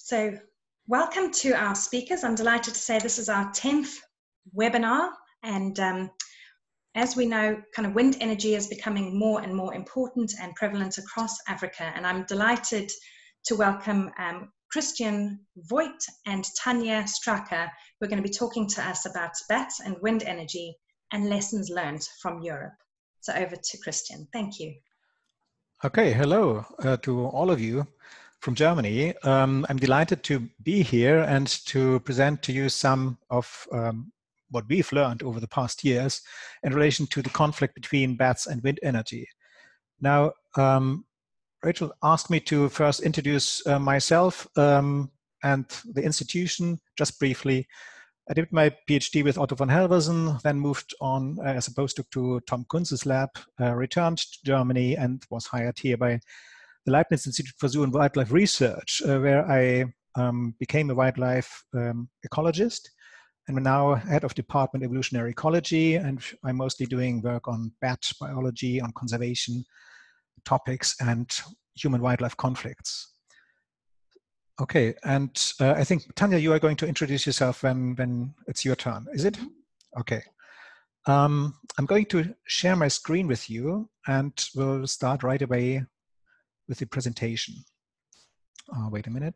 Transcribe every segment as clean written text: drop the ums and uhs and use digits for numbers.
So welcome to our speakers. I'm delighted to say this is our 10th webinar, and as we know, kind of wind energy is becoming more and more important and prevalent across Africa, and I'm delighted to welcome Christian Voigt and Tanya Stracker, who are going to be talking to us about bats and wind energy and lessons learned from Europe. So over to Christian. Thank you. Okay, hello to all of you from Germany. I'm delighted to be here and to present to you some of what we've learned over the past years in relation to the conflict between bats and wind energy. Now, Rachel asked me to first introduce myself and the institution just briefly. I did my PhD with Otto von Helversen, then moved on as a postdoc to Tom Kunz's lab, returned to Germany and was hired here by the Leibniz Institute for Zoo and Wildlife Research, where I became a wildlife ecologist. And I'm now head of Department Evolutionary Ecology, and I'm mostly doing work on bat biology, on conservation topics and human-wildlife conflicts. Okay, and I think, Tanya, you are going to introduce yourself when it's your turn, is it? Okay. I'm going to share my screen with you, and we'll start right away with the presentation. Wait a minute.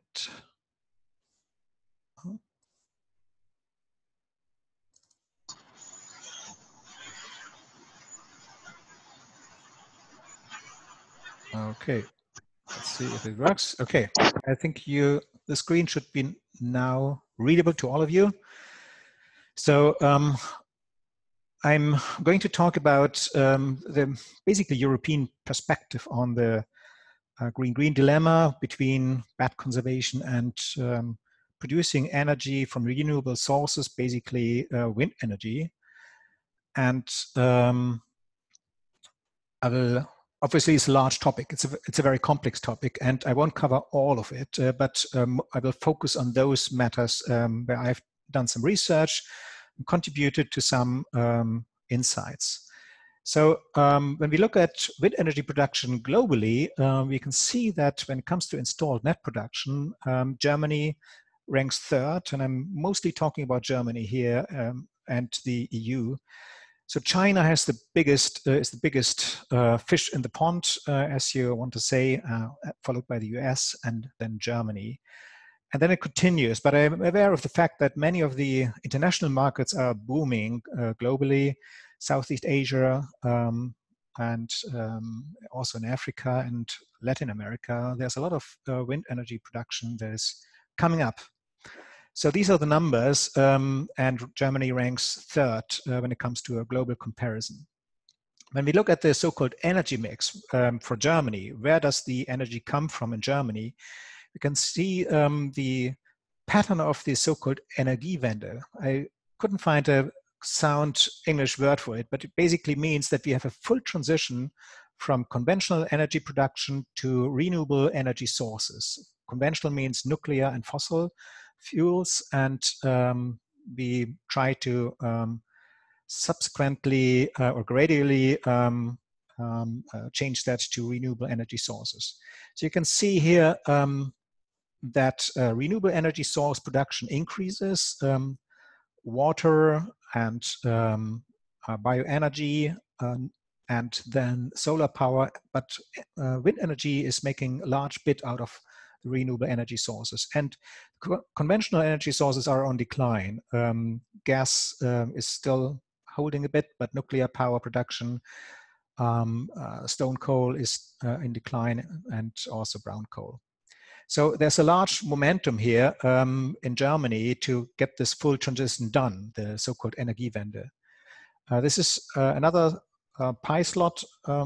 Okay, let's see if it works. Okay, I think the screen should be now readable to all of you. So I'm going to talk about the basically European perspective on the green-green dilemma between bat conservation and producing energy from renewable sources, basically wind energy. And I will, obviously it's a large topic, it's a very complex topic, and I won't cover all of it, but I will focus on those matters where I've done some research and contributed to some insights. So when we look at wind energy production globally, we can see that when it comes to installed net production, Germany ranks third, and I'm mostly talking about Germany here and the EU. So China has the biggest, is the biggest fish in the pond, as you want to say, followed by the US and then Germany. And then it continues, but I'm aware of the fact that many of the international markets are booming globally, Southeast Asia, and also in Africa and Latin America. There's a lot of wind energy production that is coming up. So these are the numbers, and Germany ranks third when it comes to a global comparison. When we look at the so-called energy mix for Germany, where does the energy come from in Germany? You can see the pattern of the so-called Energiewende. I couldn't find a sound English word for it, but it basically means that we have a full transition from conventional energy production to renewable energy sources. Conventional means nuclear and fossil fuels, and we try to subsequently or gradually change that to renewable energy sources. So you can see here that renewable energy source production increases, water and bioenergy, and then solar power, but wind energy is making a large bit out of the renewable energy sources. And conventional energy sources are on decline. Gas is still holding a bit, but nuclear power production, stone coal is in decline, and also brown coal. So there's a large momentum here in Germany to get this full transition done, the so-called Energiewende. This is another pie slot,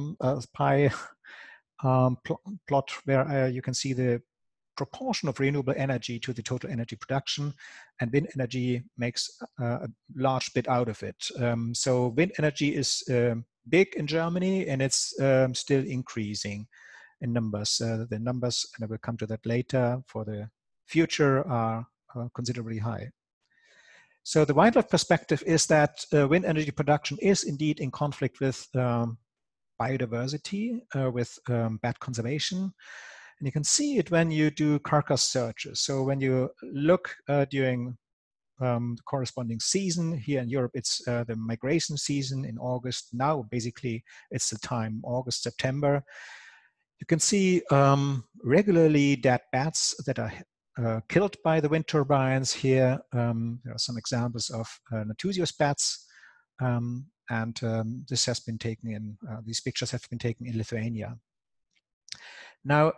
plot where you can see the proportion of renewable energy to the total energy production, and wind energy makes a large bit out of it. So wind energy is big in Germany, and it's still increasing in numbers. The numbers, and I will come to that later, for the future are considerably high. So the wildlife perspective is that wind energy production is indeed in conflict with biodiversity, with bat conservation. And you can see it when you do carcass searches. So when you look during the corresponding season, here in Europe, it's the migration season in August. Now, basically, it's the time, August, September. You can see regularly dead bats that are killed by the wind turbines here. There are some examples of Nathusius bats. This has been taken in, these pictures have been taken in Lithuania. Now,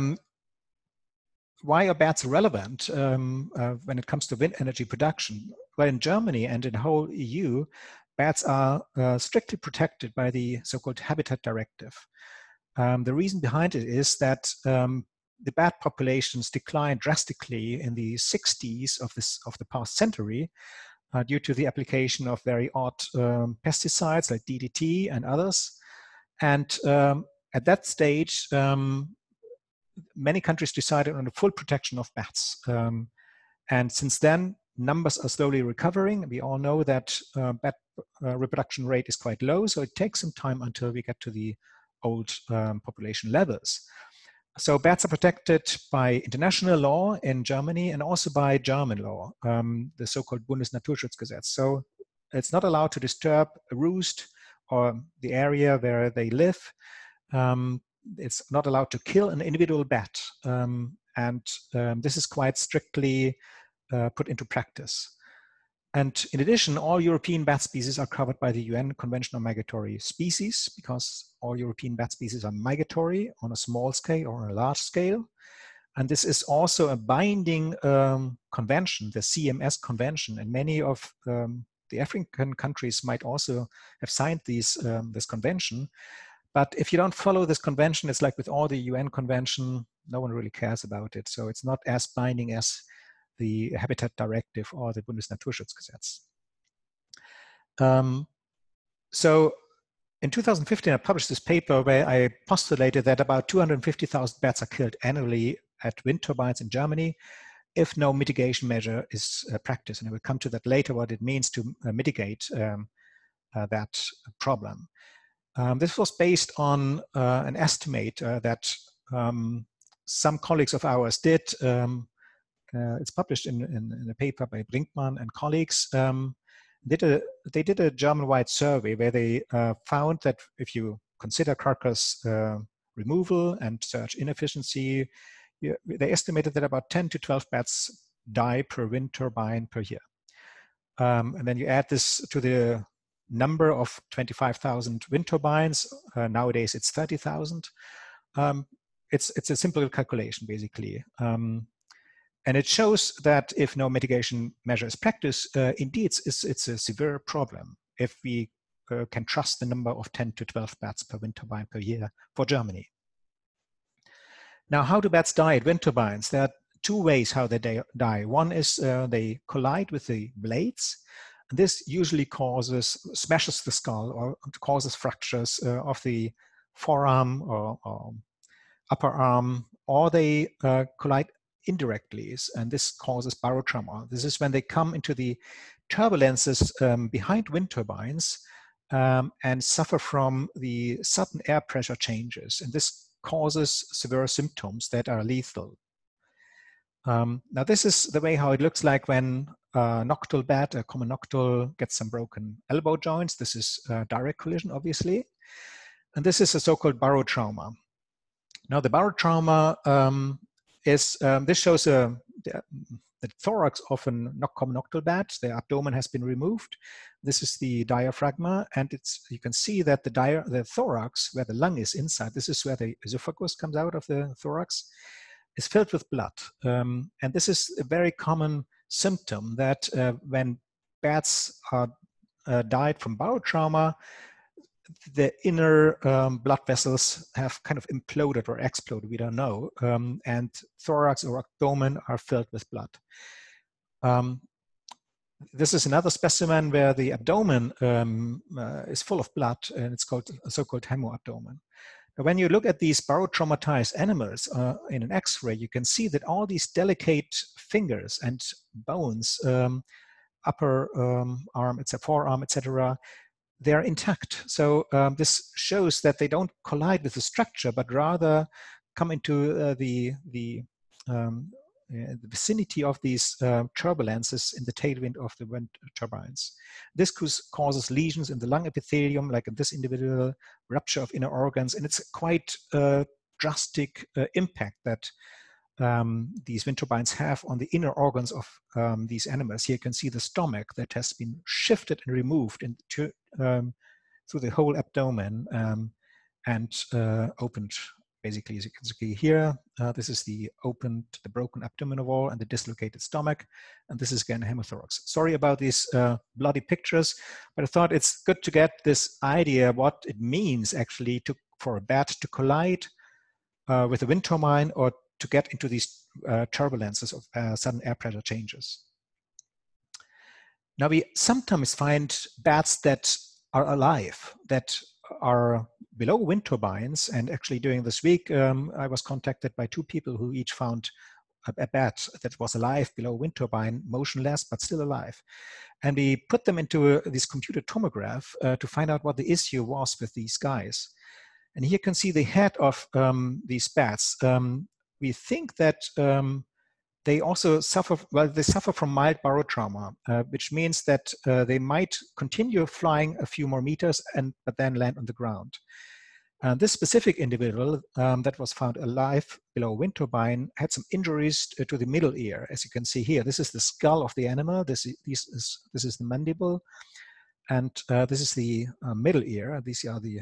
why are bats relevant when it comes to wind energy production? Well, in Germany and in the whole EU, bats are strictly protected by the so-called Habitat Directive. The reason behind it is that the bat populations declined drastically in the 60s of the past century due to the application of very odd pesticides like DDT and others. And at that stage, many countries decided on the full protection of bats. And since then, numbers are slowly recovering. We all know that bat reproduction rate is quite low, so it takes some time until we get to the old population levels. So bats are protected by international law in Germany and also by German law, the so-called Bundesnaturschutzgesetz. So it's not allowed to disturb a roost or the area where they live. It's not allowed to kill an individual bat. This is quite strictly put into practice. And in addition, all European bat species are covered by the UN Convention on Migratory Species, because all European bat species are migratory on a small scale or on a large scale. And this is also a binding convention, the CMS convention, and many of the African countries might also have signed this convention. But if you don't follow this convention, it's like with all the UN convention, no one really cares about it. So it's not as binding as the Habitat Directive or the Bundesnaturschutzgesetz. So in 2015, I published this paper where I postulated that about 250,000 bats are killed annually at wind turbines in Germany if no mitigation measure is practiced. And I will come to that later, what it means to mitigate that problem. This was based on an estimate that some colleagues of ours did. It's published in a paper by Brinkmann and colleagues. They did a German-wide survey where they found that if you consider carcass removal and search inefficiency, they estimated that about 10 to 12 bats die per wind turbine per year. And then you add this to the number of 25,000 wind turbines. Nowadays it's 30,000. It's a simple calculation, basically. And it shows that if no mitigation measure is practiced, indeed, it's a severe problem if we can trust the number of 10 to 12 bats per wind turbine per year for Germany. Now, how do bats die at wind turbines? There are two ways how they die. One is they collide with the blades. And this usually smashes the skull or causes fractures of the forearm or upper arm, or they collide indirectly, and this causes barotrauma. This is when they come into the turbulences behind wind turbines and suffer from the sudden air pressure changes, and this causes severe symptoms that are lethal. Now this is the way how it looks like when a noctule bat, a common noctule, gets some broken elbow joints. This is direct collision, obviously, and this is a so-called barotrauma. Now the barotrauma this shows the thorax of a common noctule bat. The abdomen has been removed. This is the diaphragma, and you can see that the thorax, where the lung is inside, this is where the esophagus comes out of the thorax, is filled with blood. And this is a very common symptom that when bats are died from barotrauma, the inner blood vessels have kind of imploded or exploded, we don't know, and thorax or abdomen are filled with blood. This is another specimen where the abdomen is full of blood, and it's called a so-called hemoabdomen. Now, when you look at these barotraumatized animals in an X-ray, you can see that all these delicate fingers and bones, upper arm, forearm, etc., they are intact. So this shows that they don't collide with the structure, but rather come into the vicinity of these turbulences in the tailwind of the wind turbines. This causes lesions in the lung epithelium, like in this individual, rupture of inner organs, and it's quite drastic impact that these wind turbines have on the inner organs of these animals. Here you can see the stomach that has been shifted and removed into, through the whole abdomen and opened. Basically, as you can see here, this is the broken abdominal wall and the dislocated stomach, and this is again hemothorax. Sorry about these bloody pictures, but I thought it's good to get this idea what it means actually for a bat to collide with a wind turbine or to get into these turbulences of sudden air pressure changes. Now, we sometimes find bats that are alive, that are below wind turbines. And actually during this week, I was contacted by 2 people who each found a bat that was alive below a wind turbine, motionless, but still alive. And we put them into this computer tomograph to find out what the issue was with these guys. And here you can see the head of these bats. We think that they also suffer, well, they suffer from mild barotrauma, which means that they might continue flying a few more meters but then land on the ground. This specific individual that was found alive below a wind turbine had some injuries to the middle ear. As you can see here, this is the skull of the animal, this is the mandible, and this is the middle ear. These are the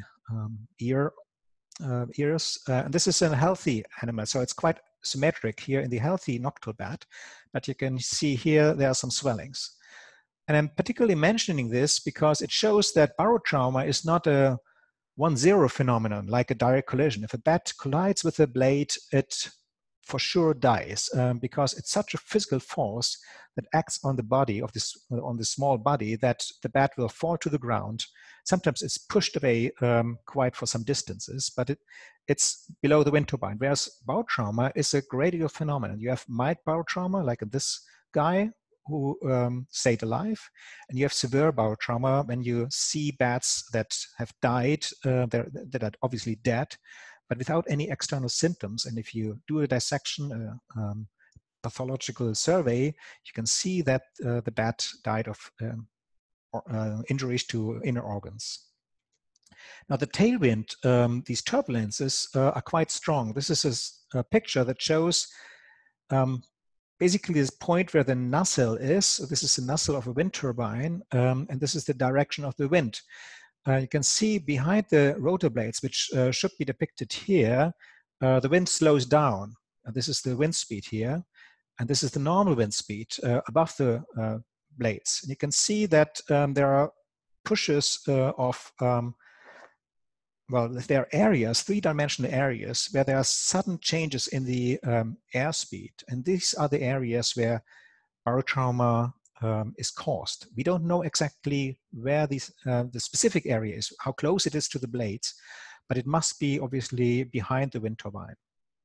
ears, and this is a healthy animal, so it's quite symmetric here in the healthy noctule bat, but you can see here there are some swellings. And I'm particularly mentioning this because it shows that barotrauma is not a 1-0 phenomenon like a direct collision. If a bat collides with a blade, it for sure dies because it's such a physical force that acts on the body of this, on the small body, that the bat will fall to the ground. Sometimes it's pushed away quite for some distances, but it's below the wind turbine. Whereas barotrauma is a gradual phenomenon. You have mild barotrauma, like this guy who stayed alive, and you have severe barotrauma when you see bats that have died, that are obviously dead, but without any external symptoms. And if you do a dissection, pathological survey, you can see that the bat died of injuries to inner organs. Now the tailwind, these turbulences are quite strong. This is a picture that shows basically this point where the nacelle is. This is the nacelle of a wind turbine, and this is the direction of the wind. You can see behind the rotor blades, which should be depicted here, the wind slows down. This is the wind speed here, and this is the normal wind speed above the blades. And you can see that there are pushes of, well, there are areas, 3-dimensional areas, where there are sudden changes in the airspeed. And these are the areas where barotrauma is caused. We don't know exactly where the specific area is, how close it is to the blades, but it must be obviously behind the wind turbine.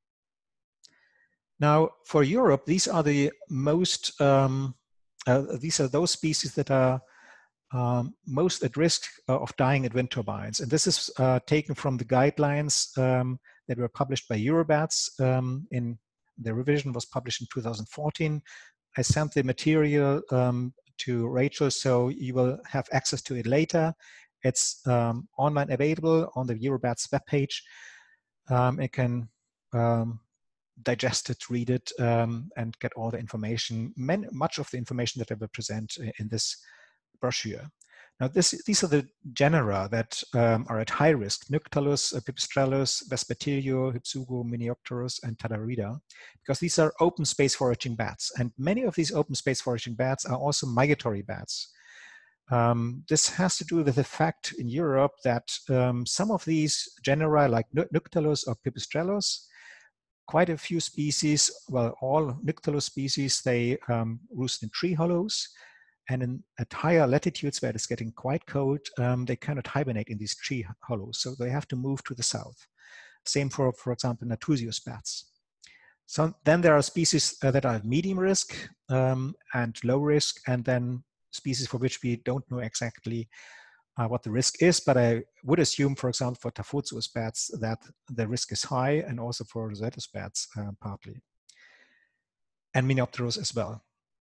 Now, for Europe, these are the most, these are those species that are most at risk of dying at wind turbines. And this is taken from the guidelines that were published by Eurobats. In the revision was published in 2014. I sent the material to Rachel, so you will have access to it later. It's online available on the Eurobats webpage. You can digest it, read it, and get all the information, much of the information that I will present in this brochure. Now, these are the genera that are at high risk: Nyctalus, Pipistrellus, Vespertilio, Hypsugo, Miniopterus, and Tadarida, because these are open space foraging bats. And many of these open space foraging bats are also migratory bats. This has to do with the fact in Europe that some of these genera, like Nyctalus or Pipistrellus, quite a few species, well, all Nyctalus species, they roost in tree hollows. And at higher latitudes where it's getting quite cold, they cannot hibernate in these tree hollows. So they have to move to the south. Same for example, Nathusius bats. So then there are species that are at medium risk and low risk, and then species for which we don't know exactly what the risk is, but I would assume, for example, for Taphozoous bats that the risk is high, and also for Rosetus bats partly, and Menopterus as well.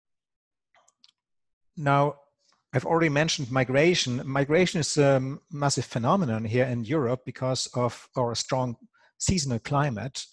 Now, I've already mentioned migration. Migration is a massive phenomenon here in Europe because of our strong seasonal climate.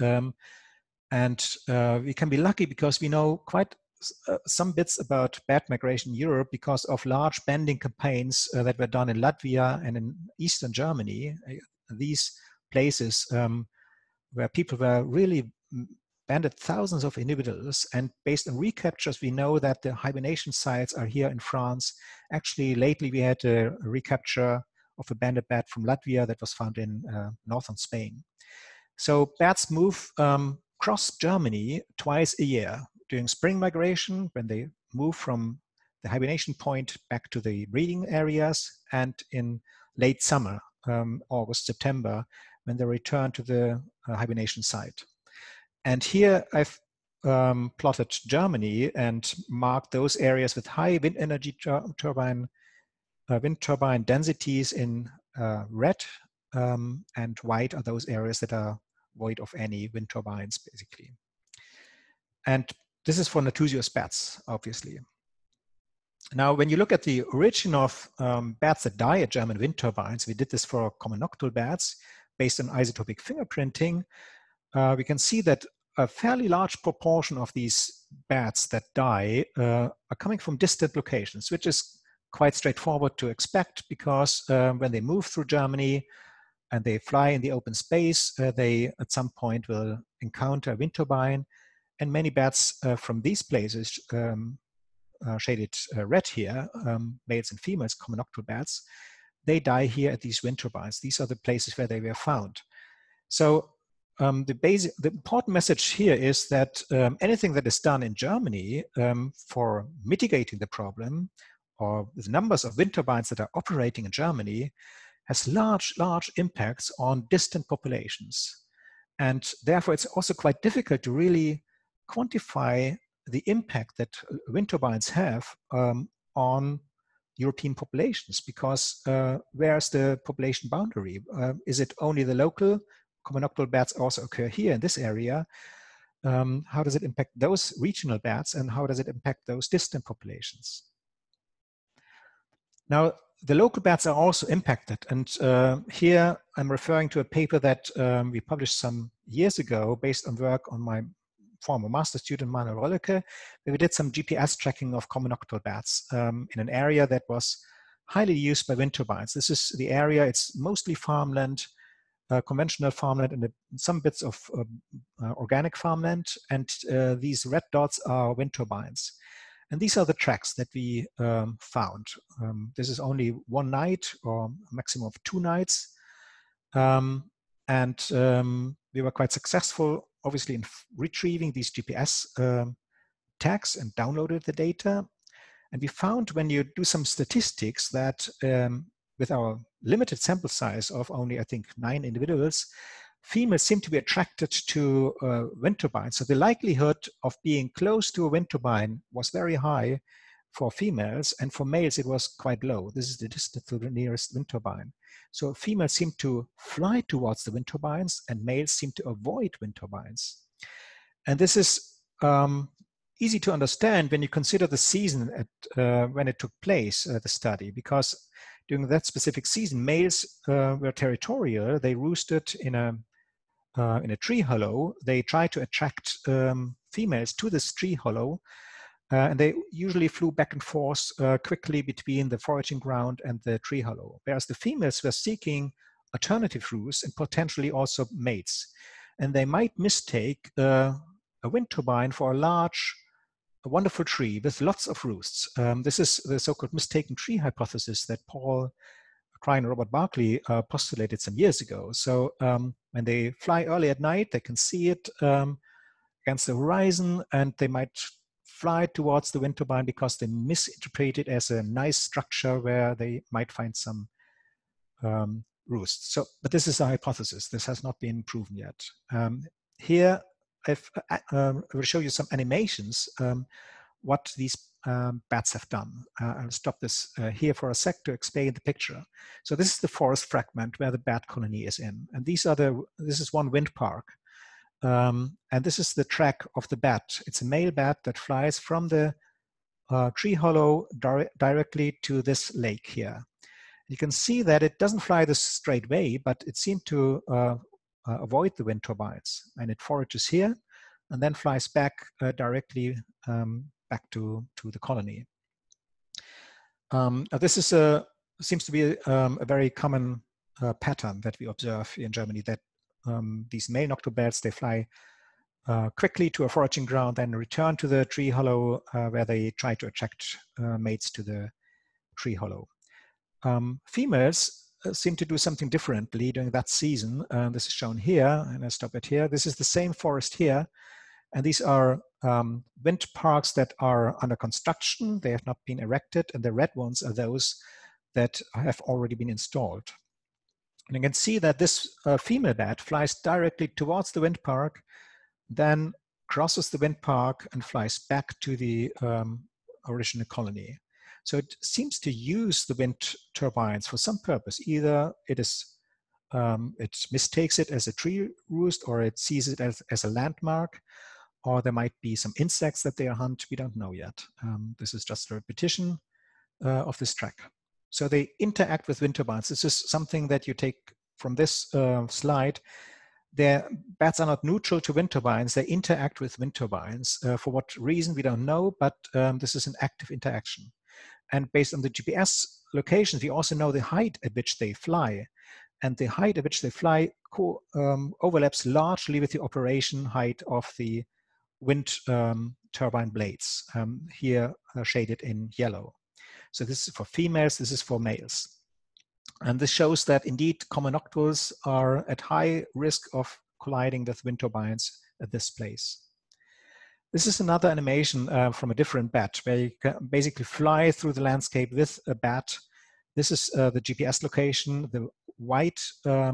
And we can be lucky because we know quite some bits about bat migration in Europe because of large banding campaigns that were done in Latvia and in Eastern Germany. These places where people were really banded thousands of individuals, and based on recaptures, we know that the hibernation sites are here in France. Actually, lately we had a recapture of a banded bat from Latvia that was found in northern Spain. So bats move across Germany twice a year during spring migration, when they move from the hibernation point back to the breeding areas, and in late summer, August, September, when they return to the hibernation site. And here I've plotted Germany and marked those areas with high wind energy turbine densities in red, and white are those areas that are void of any wind turbines, basically. And this is for Nathusius bats, obviously. Now, when you look at the origin of bats that die at German wind turbines, we did this for common noctule bats based on isotopic fingerprinting. We can see that a fairly large proportion of these bats that die are coming from distant locations, which is quite straightforward to expect, because when they move through Germany and they fly in the open space, they at some point will encounter a wind turbine. And many bats from these places, shaded red here, males and females, common noctule bats, they die here at these wind turbines. These are the places where they were found. So the important message here is that anything that is done in Germany for mitigating the problem, or the numbers of wind turbines that are operating in Germany, has large impacts on distant populations. And therefore, it's also quite difficult to really quantify the impact that wind turbines have on European populations, because where's the population boundary? Is it only the local? Common noctule bats also occur here in this area. How does it impact those regional bats, and how does it impact those distant populations? Now, the local bats are also impacted, and here I'm referring to a paper that we published some years ago based on work on my former master student Manuel Rölleke, where we did some GPS tracking of common noctule bats in an area that was highly used by wind turbines. This is the area, it's mostly farmland, conventional farmland, and some bits of organic farmland, and these red dots are wind turbines. And these are the tracks that we found. This is only one night or a maximum of 2 nights. And we were quite successful, obviously, in retrieving these GPS tags and downloaded the data. And we found, when you do some statistics, that with our limited sample size of only, I think, 9 individuals, females seem to be attracted to wind turbines. So the likelihood of being close to a wind turbine was very high for females, and for males it was quite low. This is the distance to the nearest wind turbine. So females seem to fly towards the wind turbines, and males seem to avoid wind turbines. And this is easy to understand when you consider the season when it took place, the study, because during that specific season, males were territorial. They roosted in a tree hollow. They tried to attract females to this tree hollow, and they usually flew back and forth quickly between the foraging ground and the tree hollow, whereas the females were seeking alternative roosts and potentially also mates. And they might mistake a wind turbine for a wonderful tree with lots of roosts. This is the so-called mistaken tree hypothesis that Paul Krein and Robert Barkley postulated some years ago. So when they fly early at night, they can see it against the horizon, and they might fly towards the wind turbine because they misinterpret it as a nice structure where they might find some roosts. So, but this is a hypothesis. This has not been proven yet. Here, I will show you some animations, what these bats have done. I'll stop this here for a sec to explain the picture. So this is the forest fragment where the bat colony is in. And this is one wind park. And this is the track of the bat. It's a male bat that flies from the tree hollow directly to this lake here. You can see that it doesn't fly the straight way, but it seemed to avoid the wind turbines. And it forages here and then flies back directly back to the colony. This is seems to be a very common pattern that we observe in Germany, that these male nocturnal bats, they fly quickly to a foraging ground, then return to the tree hollow where they try to attract mates to the tree hollow. Females seem to do something differently during that season. This is shown here, and I stop it here. This is the same forest here, and these are wind parks that are under construction. They have not been erected, and the red ones are those that have already been installed. And you can see that this female bat flies directly towards the wind park, then crosses the wind park and flies back to the original colony. So it seems to use the wind turbines for some purpose. Either it mistakes it as a tree roost, or it sees it as a landmark, or there might be some insects that they hunt. We don't know yet. This is just a repetition of this track. So they interact with wind turbines. This is something that you take from this slide. Their bats are not neutral to wind turbines. They interact with wind turbines. For what reason, we don't know, but this is an active interaction. And based on the GPS locations, we also know the height at which they fly. And the height at which they fly overlaps largely with the operation height of the wind turbine blades, here shaded in yellow. So this is for females, this is for males. And this shows that indeed common noctules are at high risk of colliding with wind turbines at this place. This is another animation from a different bat, where you can basically fly through the landscape with a bat. This is the GPS location. The white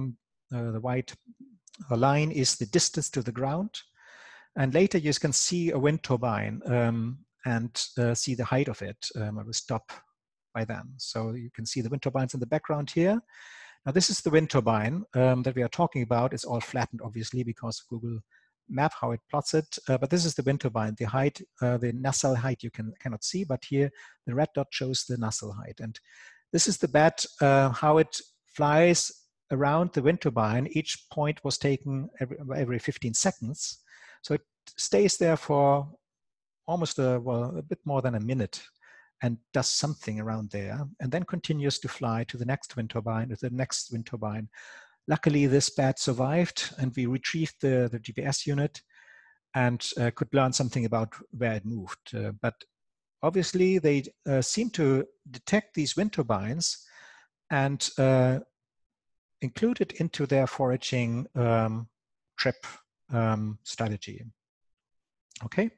line is the distance to the ground. And later you can see a wind turbine and see the height of it. I will stop by then. So you can see the wind turbines in the background here. Now this is the wind turbine that we are talking about. It's all flattened, obviously, because Google Map how it plots it. But this is the wind turbine. The height, the nacelle height you cannot see, but here the red dot shows the nacelle height. And this is the bat, how it flies around the wind turbine. Each point was taken every 15 seconds. So it stays there for almost a bit more than a minute and does something around there, and then continues to fly to the next wind turbine, to the next wind turbine. Luckily, this bat survived, and we retrieved the GPS unit and could learn something about where it moved. But obviously, they seem to detect these wind turbines and include it into their foraging trip strategy. Okay.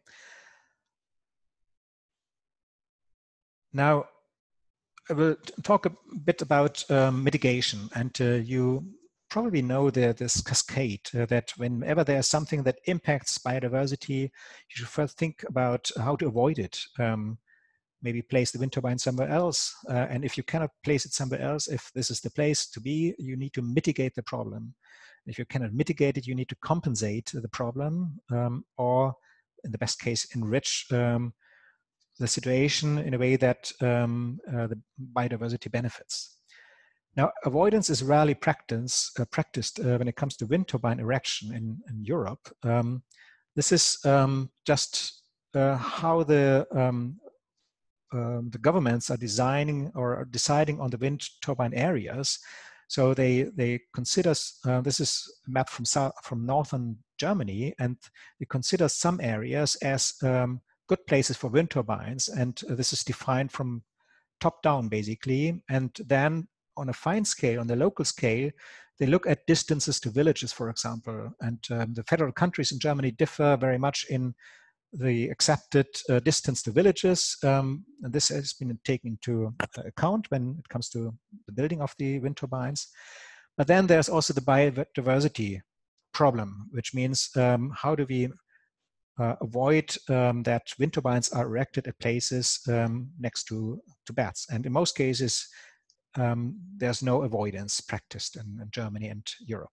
Now, I will talk a bit about mitigation, and you probably know this cascade that whenever there's something that impacts biodiversity, you should first think about how to avoid it. Maybe place the wind turbine somewhere else. And if you cannot place it somewhere else, if this is the place to be, you need to mitigate the problem. If you cannot mitigate it, you need to compensate the problem, or in the best case, enrich the situation in a way that the biodiversity benefits. Now, avoidance is rarely practiced when it comes to wind turbine erection in Europe. This is just how the governments are designing or are deciding on the wind turbine areas. So they consider, this is a map from northern Germany, and they consider some areas as good places for wind turbines, and this is defined from top down basically. And then on a fine scale, on the local scale, they look at distances to villages, for example. And the federal countries in Germany differ very much in the accepted distance to villages. And this has been taken into account when it comes to the building of the wind turbines. But then there's also the biodiversity problem, which means how do we avoid that wind turbines are erected at places next to bats. And in most cases, there's no avoidance practiced in Germany and Europe.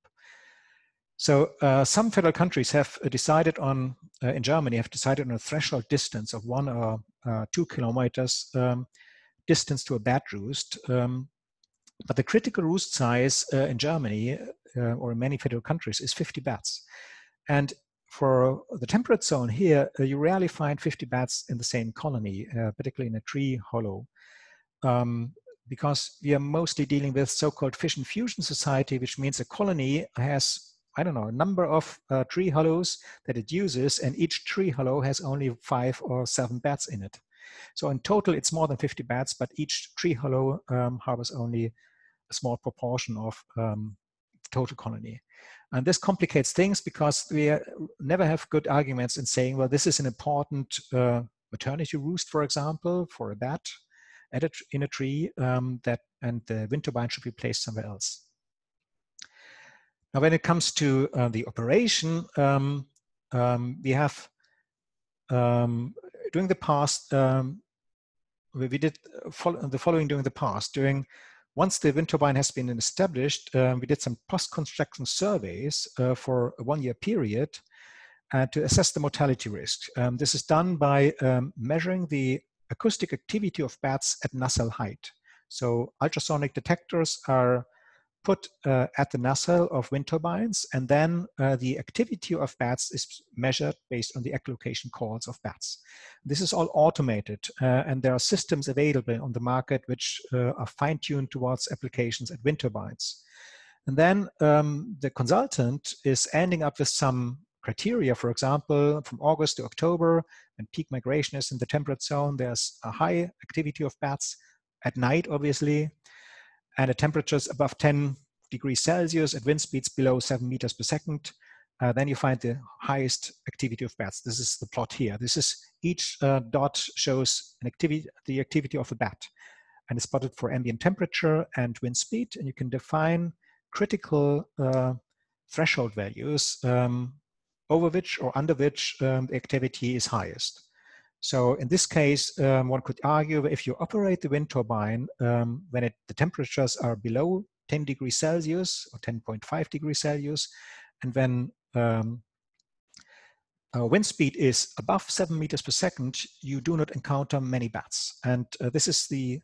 So some federal countries have decided on, in Germany, have decided on a threshold distance of 1 or 2 kilometers distance to a bat roost. But the critical roost size in Germany or in many federal countries is 50 bats. And for the temperate zone here, you rarely find 50 bats in the same colony, particularly in a tree hollow. Because we are mostly dealing with so-called fission fusion society, which means a colony has, I don't know, a number of tree hollows that it uses, and each tree hollow has only 5 or 7 bats in it. So in total, it's more than 50 bats, but each tree hollow harbors only a small proportion of the total colony. And this complicates things because we never have good arguments in saying, well, this is an important maternity roost, for example, for a bat in a tree, and the wind turbine should be placed somewhere else. Now, when it comes to the operation, we have during the past, we did the following during the past. Once the wind turbine has been established, we did some post-construction surveys for a 1-year period to assess the mortality risk. This is done by measuring the acoustic activity of bats at nacelle height. So ultrasonic detectors are put at the nacelle of wind turbines, and then the activity of bats is measured based on the echolocation calls of bats. This is all automated, and there are systems available on the market which are fine-tuned towards applications at wind turbines. And then the consultant is ending up with some criteria. For example, from August to October, when peak migration is in the temperate zone, there's a high activity of bats at night, obviously, and at temperatures above 10 degrees Celsius at wind speeds below 7 meters per second, then you find the highest activity of bats. This is the plot here. This is each dot shows the activity of a bat, and it's plotted for ambient temperature and wind speed, and you can define critical threshold values over which or under which the activity is highest. So in this case, one could argue that if you operate the wind turbine when the temperatures are below 10 degrees Celsius or 10.5 degrees Celsius, and when wind speed is above 7 meters per second, you do not encounter many bats. And this is the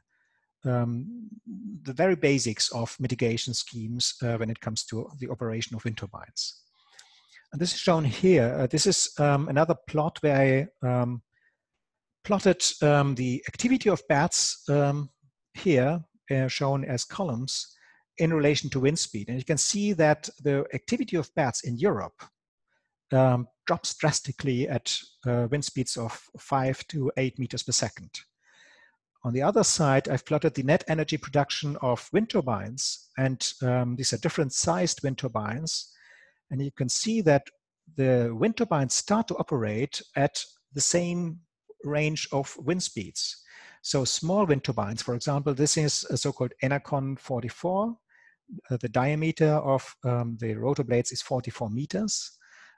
very basics of mitigation schemes when it comes to the operation of wind turbines. And this is shown here. This is another plot where I plotted the activity of bats here, shown as columns, in relation to wind speed. And you can see that the activity of bats in Europe drops drastically at wind speeds of 5 to 8 meters per second. On the other side, I've plotted the net energy production of wind turbines, and these are different sized wind turbines. And you can see that the wind turbines start to operate at the same range of wind speeds. So small wind turbines, for example, this is a so-called Enercon 44. The diameter of the rotor blades is 44 meters.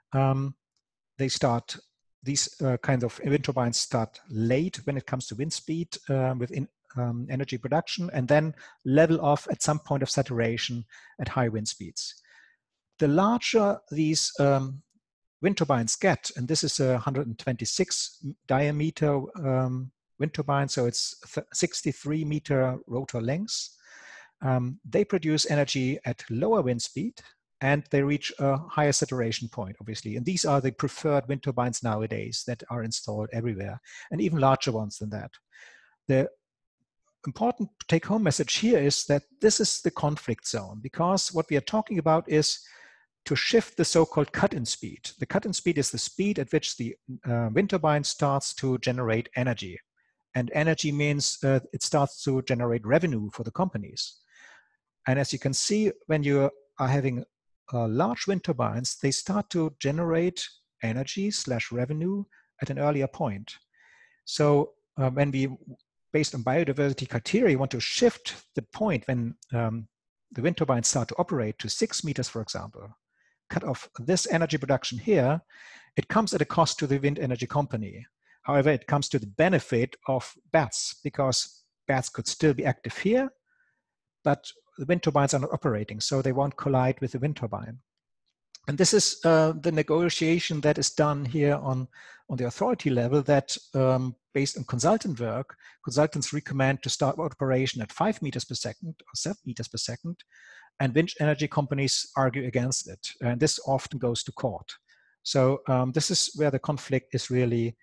These kinds of wind turbines start late when it comes to wind speed with energy production, and then level off at some point of saturation at high wind speeds. The larger these wind turbines get, and this is a 126 diameter wind turbine, so it's 63 meter rotor lengths. They produce energy at lower wind speed, and they reach a higher saturation point, obviously. And these are the preferred wind turbines nowadays that are installed everywhere, and even larger ones than that. The important take-home message here is that this is the conflict zone, because what we are talking about is to shift the so-called cut-in speed. The cut-in speed is the speed at which the wind turbine starts to generate energy. And energy means it starts to generate revenue for the companies. And as you can see, when you are having large wind turbines, they start to generate energy / revenue at an earlier point. So when we, based on biodiversity criteria, want to shift the point when the wind turbines start to operate to 6 meters, for example, cut off this energy production here, it comes at a cost to the wind energy company. However, it comes to the benefit of bats, because bats could still be active here, but the wind turbines are not operating, so they won't collide with the wind turbine. And this is the negotiation that is done here on the authority level, that based on consultant work, consultants recommend to start operation at 5 meters per second or 7 meters per second, and wind energy companies argue against it. And this often goes to court. So this is where the conflict is really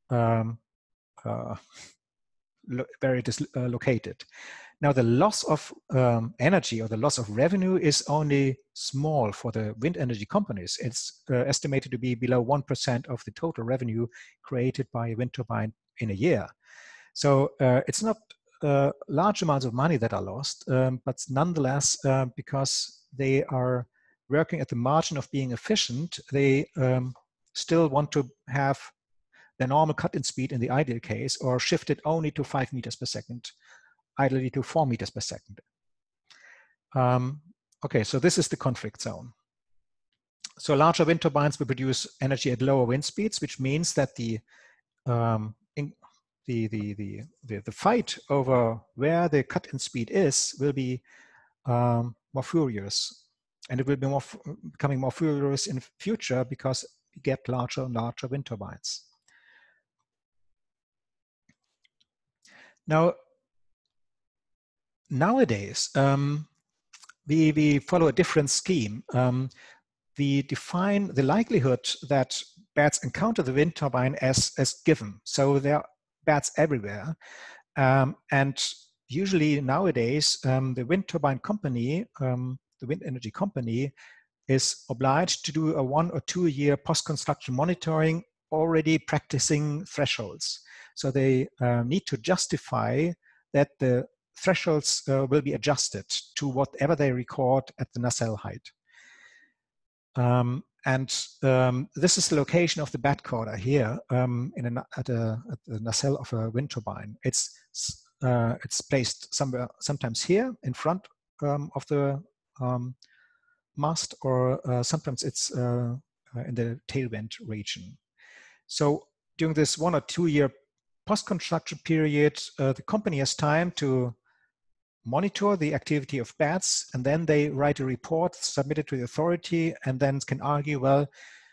very dislocated. Now, the loss of energy or the loss of revenue is only small for the wind energy companies. It's estimated to be below 1% of the total revenue created by a wind turbine in a year. So it's not large amounts of money that are lost, but nonetheless, because they are working at the margin of being efficient, they still want to have the normal cut-in speed in the ideal case, or shift it only to 5 meters per second, ideally to 4 meters per second. Okay, so this is the conflict zone. So larger wind turbines will produce energy at lower wind speeds, which means that the fight over where the cut-in speed is will be more furious, and it will be becoming more furious in the future, because you get larger and larger wind turbines. Now, nowadays, we follow a different scheme. We define the likelihood that bats encounter the wind turbine as given. So there are bats everywhere. And usually nowadays, the wind turbine company, the wind energy company, is obliged to do a 1 or 2 year post-construction monitoring, already practicing thresholds. So they need to justify that the thresholds will be adjusted to whatever they record at the nacelle height. This is the location of the bat corder here at the nacelle of a wind turbine. It's placed sometimes here in front of the mast, or sometimes it's in the tailwind region. So during this 1 or 2 year post-construction period, the company has time to monitor the activity of bats, and then they write a report, submit it to the authority, and then can argue, well,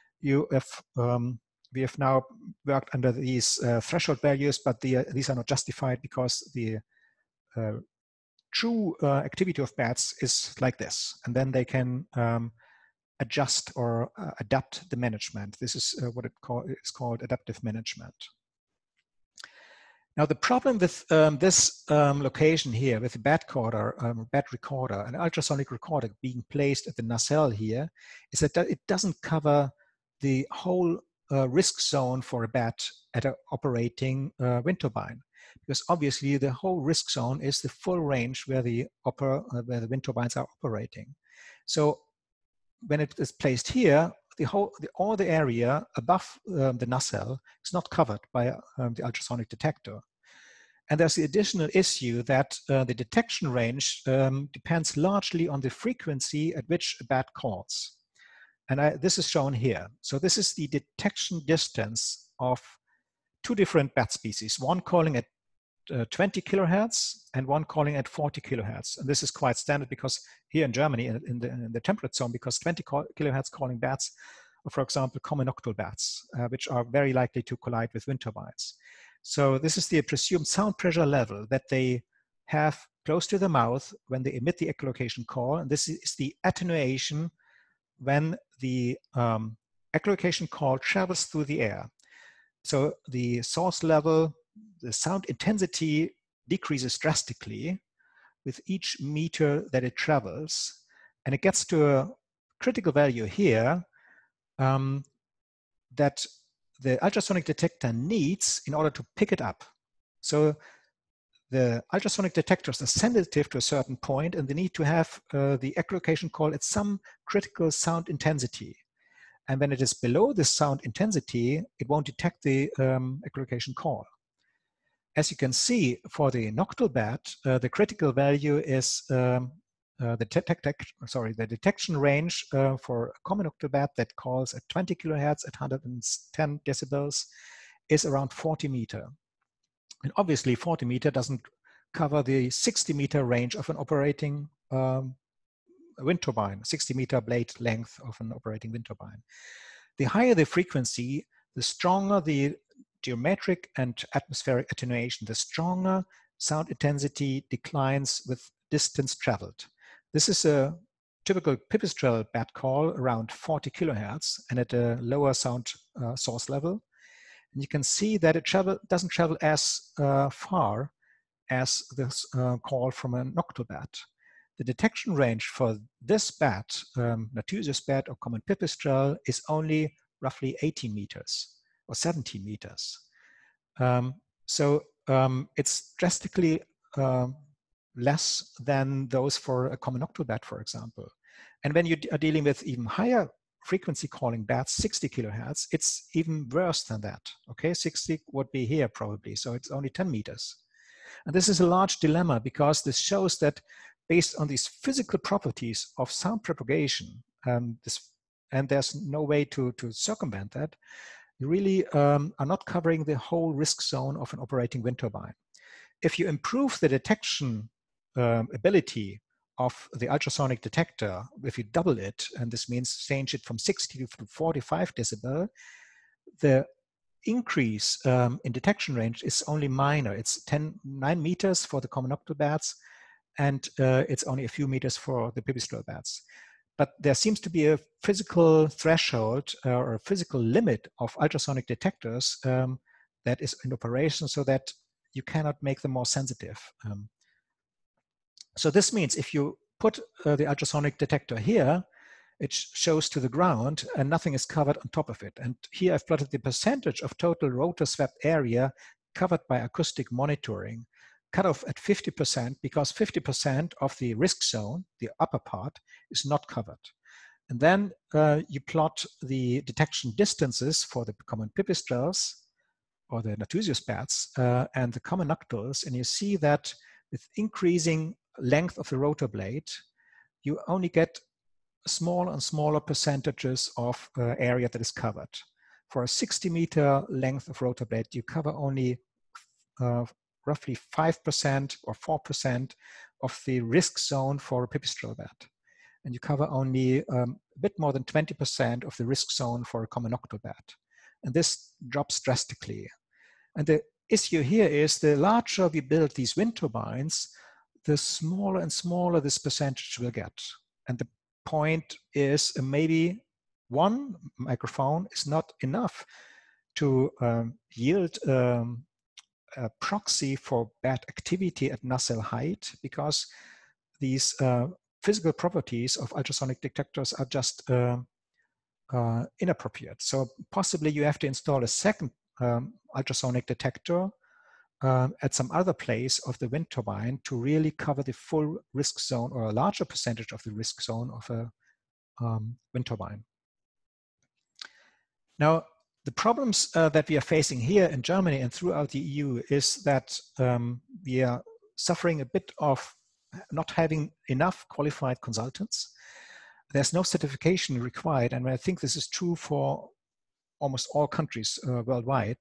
we have now worked under these threshold values, but these are not justified because the true activity of bats is like this. And then they can adjust or adapt the management. This is what it's called adaptive management. Now, the problem with this location here, with the bat recorder, an ultrasonic recorder being placed at the nacelle here, is that it doesn't cover the whole risk zone for a bat at an operating wind turbine, because obviously the whole risk zone is the full range where the wind turbines are operating. So when it is placed here, all the area above the nacelle is not covered by the ultrasonic detector. And there's the additional issue that the detection range depends largely on the frequency at which a bat calls. And this is shown here. So this is the detection distance of 2 different bat species, one calling at 20 kilohertz and one calling at 40 kilohertz. And this is quite standard, because here in Germany, in the temperate zone, because 20 kilohertz calling bats are, for example, common nocturnal bats, which are very likely to collide with wind turbines. So this is the presumed sound pressure level that they have close to the mouth when they emit the echolocation call. And this is the attenuation when the echolocation call travels through the air. So the source level, the sound intensity decreases drastically with each meter that it travels. And it gets to a critical value here that the ultrasonic detector needs in order to pick it up. So the ultrasonic detectors are sensitive to a certain point, and they need to have the echolocation call at some critical sound intensity. And when it is below this sound intensity, it won't detect the echolocation call. As you can see, for the nocturnal bat, the critical value is the detection range for a common octobat that calls at 20 kilohertz at 110 decibels is around 40 meter. And obviously 40 meter doesn't cover the 60 meter range of an operating wind turbine, 60 meter blade length of an operating wind turbine. The higher the frequency, the stronger the geometric and atmospheric attenuation, the stronger sound intensity declines with distance traveled. This is a typical pipistrelle bat call around 40 kilohertz and at a lower sound source level. And you can see that it doesn't travel as far as this call from an octobat. The detection range for this bat, Nathusius bat or common pipistrelle, is only roughly 18 meters or 17 meters. It's drastically less than those for a common octobat, for example. And when you are dealing with even higher frequency calling bats, 60 kilohertz, it's even worse than that. Okay, 60 would be here probably, so it's only 10 meters. And this is a large dilemma because this shows that based on these physical properties of sound propagation, and there's no way to circumvent that, you really are not covering the whole risk zone of an operating wind turbine. If you improve the detection ability of the ultrasonic detector, if you double it, and this means change it from 60 to 45 decibel, the increase in detection range is only minor. It's 9 meters for the common octobats, and it's only a few meters for the pipistrelle bats. But there seems to be a physical threshold or a physical limit of ultrasonic detectors that is in operation so that you cannot make them more sensitive. So this means if you put the ultrasonic detector here, it shows to the ground and nothing is covered on top of it. And here I've plotted the percentage of total rotor swept area covered by acoustic monitoring, cut off at 50% because 50% of the risk zone, the upper part, is not covered. And then you plot the detection distances for the common pipistrelles or the Nathusius bats and the common noctules, and you see that with increasing length of the rotor blade, you only get smaller and smaller percentages of area that is covered. For a 60 meter length of rotor blade, you cover only roughly 5% or 4% of the risk zone for a pipistrelle bat. And you cover only a bit more than 20% of the risk zone for a common octobat. And this drops drastically. And the issue here is the larger we build these wind turbines, the smaller and smaller this percentage will get. And the point is maybe one microphone is not enough to yield a proxy for bat activity at nacelle height, because these physical properties of ultrasonic detectors are just inappropriate. So possibly you have to install a second ultrasonic detector at some other place of the wind turbine to really cover the full risk zone or a larger percentage of the risk zone of a wind turbine. Now, the problems that we are facing here in Germany and throughout the EU is that we are suffering a bit of not having enough qualified consultants. There's no certification required, and I think this is true for almost all countries worldwide.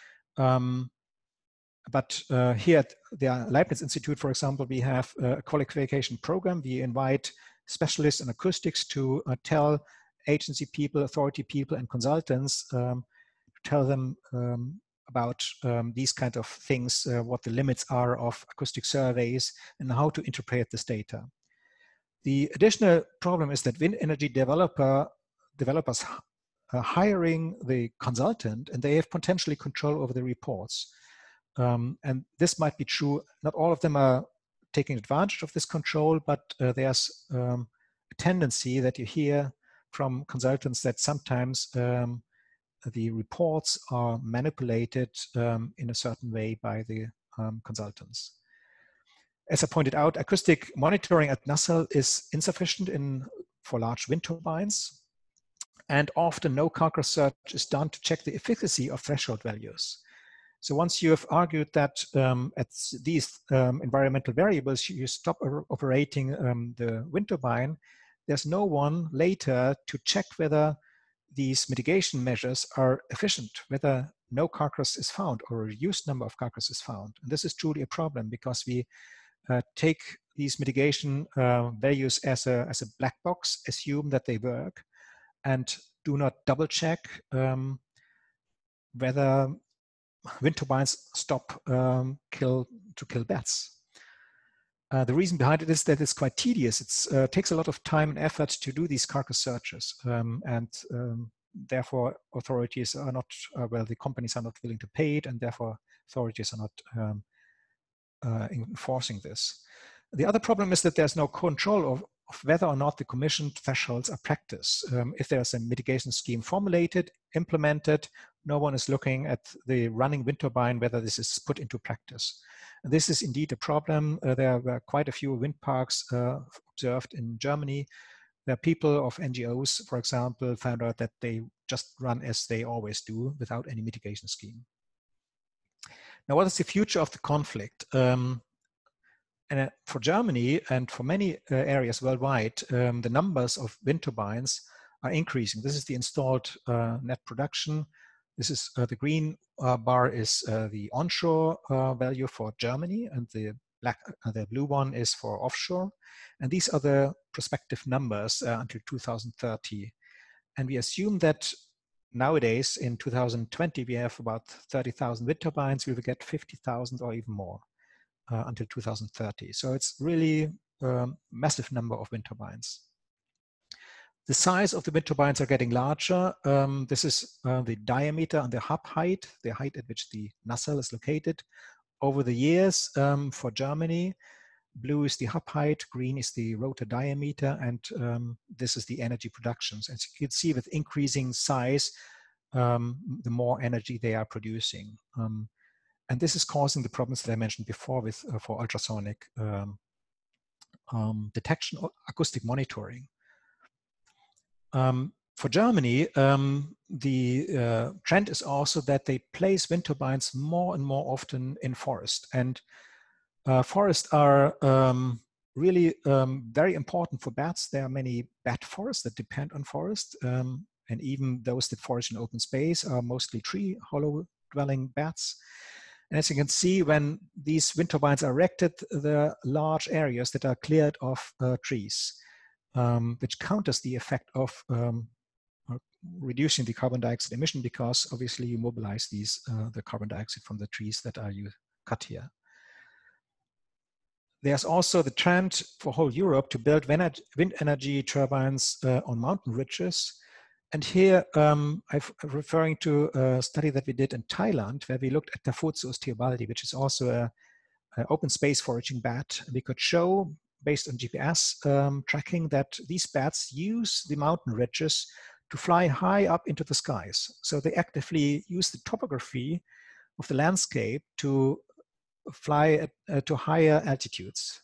But here at the Leibniz Institute, for example, we have a qualification program. We invite specialists in acoustics to tell agency people, authority people, and consultants to tell them about these kind of things, what the limits are of acoustic surveys, and how to interpret this data. The additional problem is that wind energy developers are hiring the consultant, and they have potentially control over the reports. And this might be true. Not all of them are taking advantage of this control, but there's a tendency that you hear from consultants that sometimes the reports are manipulated in a certain way by the consultants. As I pointed out, acoustic monitoring at nacelle is insufficient for large wind turbines, and often no concrete research is done to check the efficacy of threshold values. So once you have argued that at these environmental variables, you stop operating the wind turbine, there's no one later to check whether these mitigation measures are efficient, whether no carcass is found or a reduced number of carcasses found. And this is truly a problem because we take these mitigation values as a black box, assume that they work, and do not double check whether wind turbines stop kill bats. The reason behind it is that it's quite tedious. It takes a lot of time and effort to do these carcass searches, and therefore authorities are not, well, the companies are not willing to pay it, and therefore authorities are not enforcing this. The other problem is that there's no control of whether or not the commissioned thresholds are practiced. If there's a mitigation scheme formulated, implemented, no one is looking at the running wind turbine, whether this is put into practice. And this is indeed a problem. There were quite a few wind parks observed in Germany, where people of NGOs, for example, found out that they just run as they always do without any mitigation scheme. Now, what is the future of the conflict? And for Germany and for many areas worldwide, the numbers of wind turbines are increasing. This is the installed net production. This is the green bar is the onshore value for Germany, and the blue one is for offshore. And these are the prospective numbers until 2030. And we assume that nowadays in 2020 we have about 30,000 wind turbines. We will get 50,000 or even more until 2030. So it's really a massive number of wind turbines. The size of the wind turbines are getting larger. This is the diameter and the hub height, the height at which the nacelle is located. Over the years for Germany, blue is the hub height, green is the rotor diameter, and this is the energy production. As you can see, with increasing size, the more energy they are producing. And this is causing the problems that I mentioned before with for ultrasonic detection or acoustic monitoring. For Germany, the trend is also that they place wind turbines more and more often in forest. And forests are really very important for bats. There are many bat forests that depend on forest. And even those that forage in open space are mostly tree hollow dwelling bats. And as you can see, when these wind turbines are erected, there are large areas that are cleared of trees, which counters the effect of reducing the carbon dioxide emission, because obviously you mobilize these the carbon dioxide from the trees that are you cut here. There's also the trend for whole Europe to build wind energy turbines on mountain ridges. And here I'm referring to a study that we did in Thailand, where we looked at Taphotsus theobaldi, which is also an open space foraging bat. We could show, based on GPS tracking, that these bats use the mountain ridges to fly high up into the skies. So they actively use the topography of the landscape to fly to higher altitudes.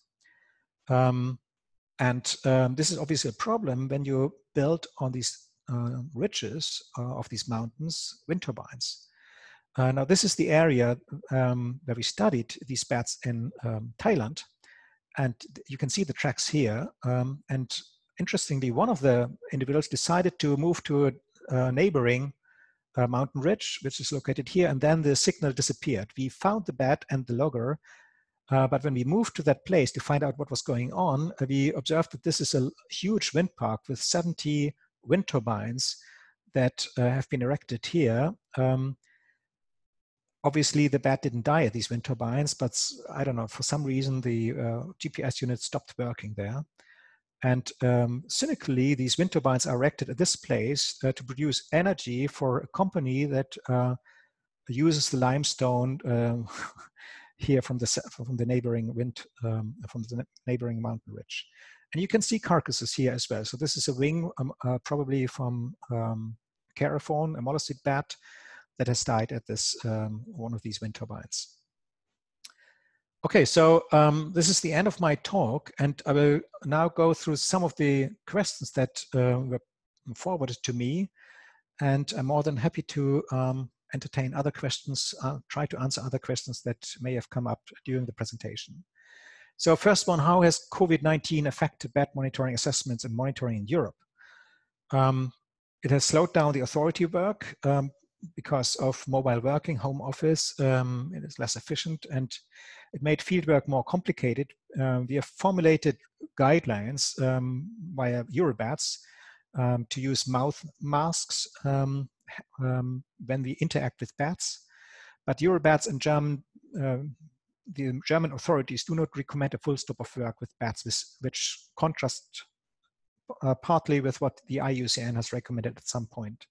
This is obviously a problem when you build on these ridges of these mountains wind turbines. Now this is the area where we studied these bats in Thailand, and you can see the tracks here. And interestingly, one of the individuals decided to move to a neighboring mountain ridge, which is located here, and then the signal disappeared. We found the bat and the logger, but when we moved to that place to find out what was going on, we observed that this is a huge wind park with 70 wind turbines that have been erected here. Obviously, the bat didn't die at these wind turbines, but I don't know, for some reason, the GPS unit stopped working there. And cynically, these wind turbines are erected at this place to produce energy for a company that uses the limestone here from the neighboring from the neighboring mountain ridge. And you can see carcasses here as well. So this is a wing, probably from Charaphon, a molluscid bat that has died at this one of these wind turbines. Okay, so this is the end of my talk, and I will now go through some of the questions that were forwarded to me, and I'm more than happy to entertain other questions, try to answer other questions that may have come up during the presentation. So first one, how has COVID-19 affected bat monitoring assessments and monitoring in Europe? It has slowed down the authority work because of mobile working, home office. It is less efficient, and it made fieldwork more complicated. We have formulated guidelines via Eurobats to use mouth masks when we interact with bats. But Eurobats in German, the German authorities do not recommend a full stop of work with bats, which contrast partly with what the IUCN has recommended at some point.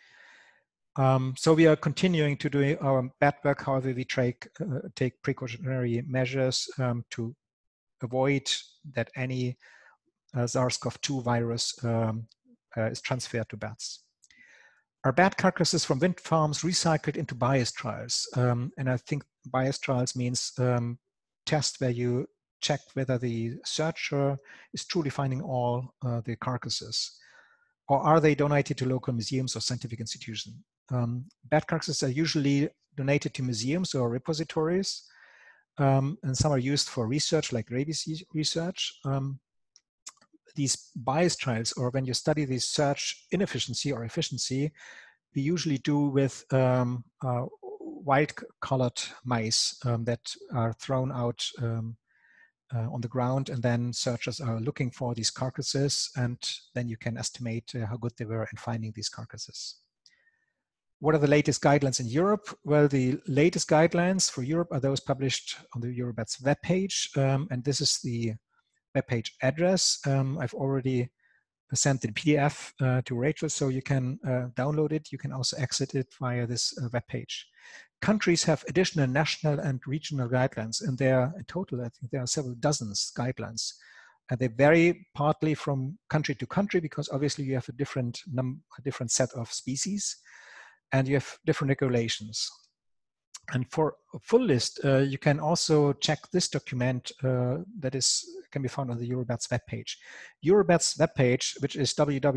So we are continuing to do our bat work. However, we take precautionary measures to avoid that any SARS-CoV-2 virus is transferred to bats. Are bat carcasses from wind farms recycled into bias trials? And I think bias trials means test where you check whether the searcher is truly finding all the carcasses, or are they donated to local museums or scientific institutions? Bat carcasses are usually donated to museums or repositories, and some are used for research like rabies research. These bias trials, or when you study the search inefficiency or efficiency, we usually do with white-colored mice that are thrown out on the ground, and then searchers are looking for these carcasses, and then you can estimate how good they were in finding these carcasses. What are the latest guidelines in Europe? Well, the latest guidelines for Europe are those published on the Eurobats webpage, and this is the webpage address. I've already sent the PDF to Rachel, so you can download it. You can also exit it via this webpage. Countries have additional national and regional guidelines, and there are in total, I think there are several dozens guidelines. And they vary partly from country to country, because obviously you have a different set of species, and you have different regulations. And for a full list, you can also check this document that can be found on the Eurobats webpage. Eurobats webpage, which is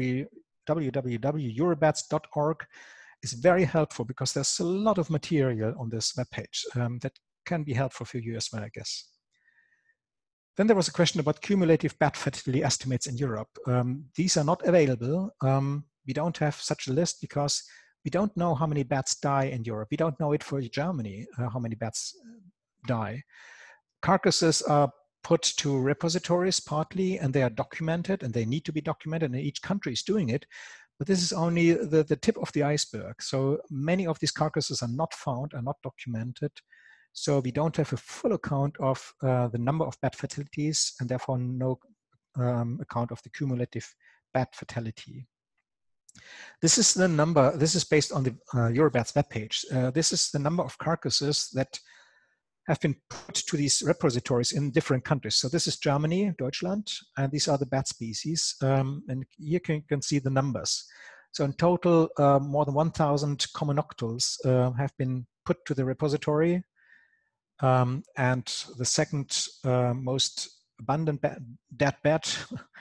www.eurobats.org, is very helpful because there's a lot of material on this webpage that can be helpful for you as well, I guess. Then there was a question about cumulative bat fatality estimates in Europe. These are not available. We don't have such a list because we don't know how many bats die in Europe. We don't know it for Germany, how many bats die. Carcasses are put to repositories partly, and they are documented, and they need to be documented, and each country is doing it. But this is only the tip of the iceberg. So many of these carcasses are not found, are not documented. So we don't have a full account of the number of bat fatalities, and therefore no account of the cumulative bat fatality. This is the number, this is based on the Eurobats webpage. This is the number of carcasses that have been put to these repositories in different countries. So this is Germany, Deutschland, and these are the bat species. And here you can see the numbers. So in total, more than 1,000 common noctules have been put to the repository. And the second most abundant dead bat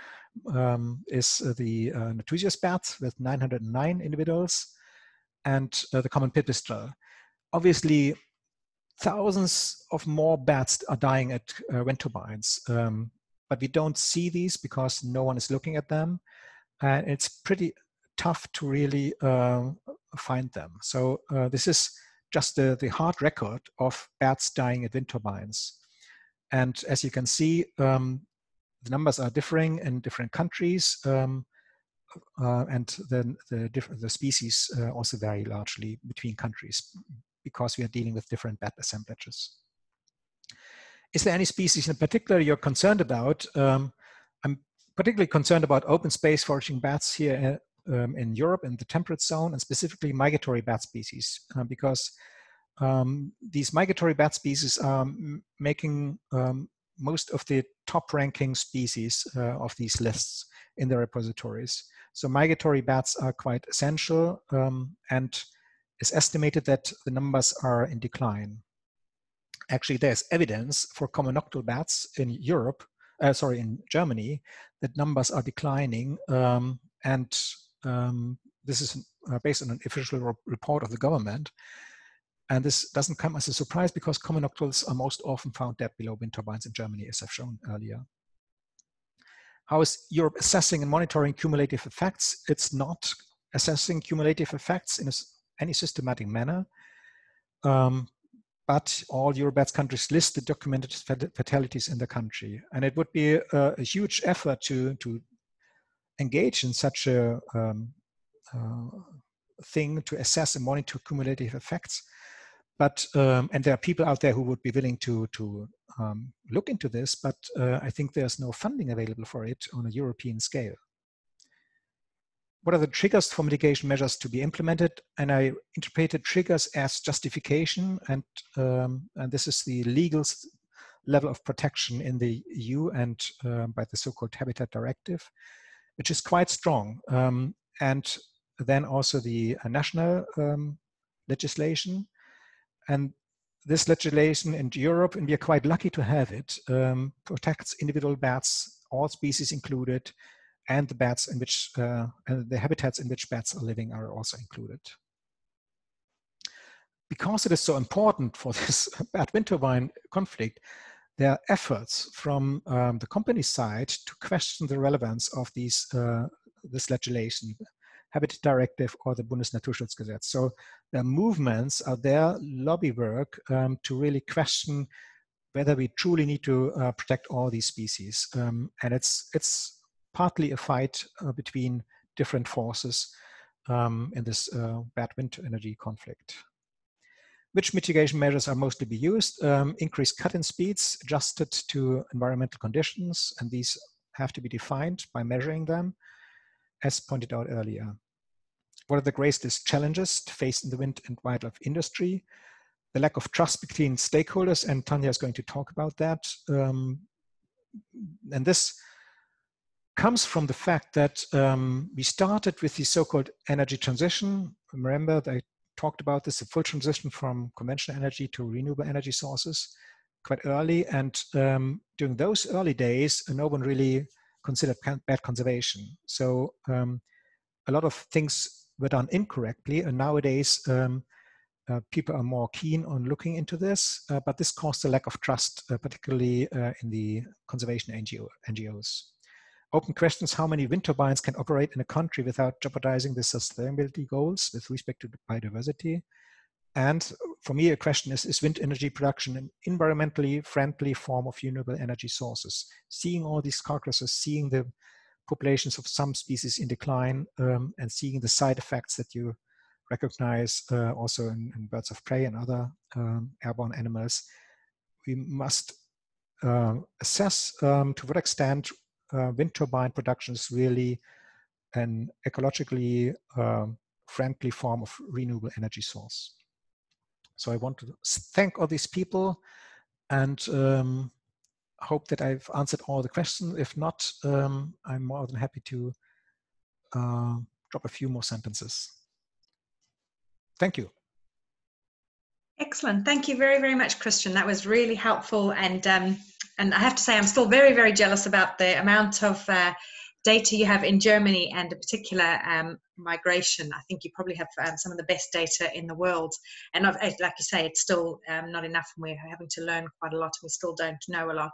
is the Nathusius bat with 909 individuals, and the common pipistrelle. Obviously, thousands of more bats are dying at wind turbines, but we don't see these because no one is looking at them, and it's pretty tough to really find them. So this is just the hard record of bats dying at wind turbines. And as you can see, the numbers are differing in different countries, and then the species also vary largely between countries because we are dealing with different bat assemblages. Is there any species in particular you're concerned about? I'm particularly concerned about open space foraging bats here in Europe in the temperate zone, and specifically migratory bat species, because these migratory bat species are making most of the top-ranking species of these lists in the repositories. So migratory bats are quite essential, and it's estimated that the numbers are in decline. Actually, there's evidence for common noctule bats in in Germany, that numbers are declining, and this is based on an official report of the government. And this doesn't come as a surprise because common nocturals are most often found dead below wind turbines in Germany, as I've shown earlier. How is Europe assessing and monitoring cumulative effects? It's not assessing cumulative effects in any systematic manner, but all EUROBATS countries list the documented fatalities in the country. And it would be a huge effort to engage in such a thing to assess and monitor cumulative effects. But, and there are people out there who would be willing to look into this, but I think there's no funding available for it on a European scale. What are the triggers for mitigation measures to be implemented? And I interpreted triggers as justification, and this is the legal level of protection in the EU and by the so-called Habitat Directive, which is quite strong. And then also the national legislation. And this legislation in Europe, and we are quite lucky to have it, protects individual bats, all species included, and the bats in which, and the habitats in which bats are living are also included. Because it is so important for this bat wind turbine conflict, there are efforts from the company side to question the relevance of these, this legislation, Habitat Directive or the Bundesnaturschutzgesetz. So there are movements out there, lobby work to really question whether we truly need to protect all these species. And it's partly a fight between different forces in this bad wind energy conflict. Which mitigation measures are mostly be used? Increased cut-in speeds adjusted to environmental conditions, and these have to be defined by measuring them, as pointed out earlier. What are the greatest challenges faced in the wind and wildlife industry? The lack of trust between stakeholders, and Tanja is going to talk about that. And this comes from the fact that we started with the so-called energy transition. Remember, I talked about this, a full transition from conventional energy to renewable energy sources quite early. And during those early days, no one really considered bat conservation. So a lot of things were done incorrectly, and nowadays people are more keen on looking into this, but this caused a lack of trust, particularly in the conservation NGOs. Open questions: how many wind turbines can operate in a country without jeopardizing the sustainability goals with respect to biodiversity? And for me, a question is wind energy production an environmentally friendly form of renewable energy sources? Seeing all these carcasses, seeing the populations of some species in decline, and seeing the side effects that you recognize also in birds of prey and other airborne animals, we must assess to what extent wind turbine production is really an ecologically friendly form of renewable energy source. So I want to thank all these people and hope that I've answered all the questions. If not, I'm more than happy to drop a few more sentences. Thank you. Excellent. Thank you very, very much, Christian. That was really helpful. And I have to say, I'm still very, very jealous about the amount of data you have in Germany, and in particular migration. I think you probably have some of the best data in the world. And like you say, it's still not enough, and we're having to learn quite a lot. We still don't know a lot.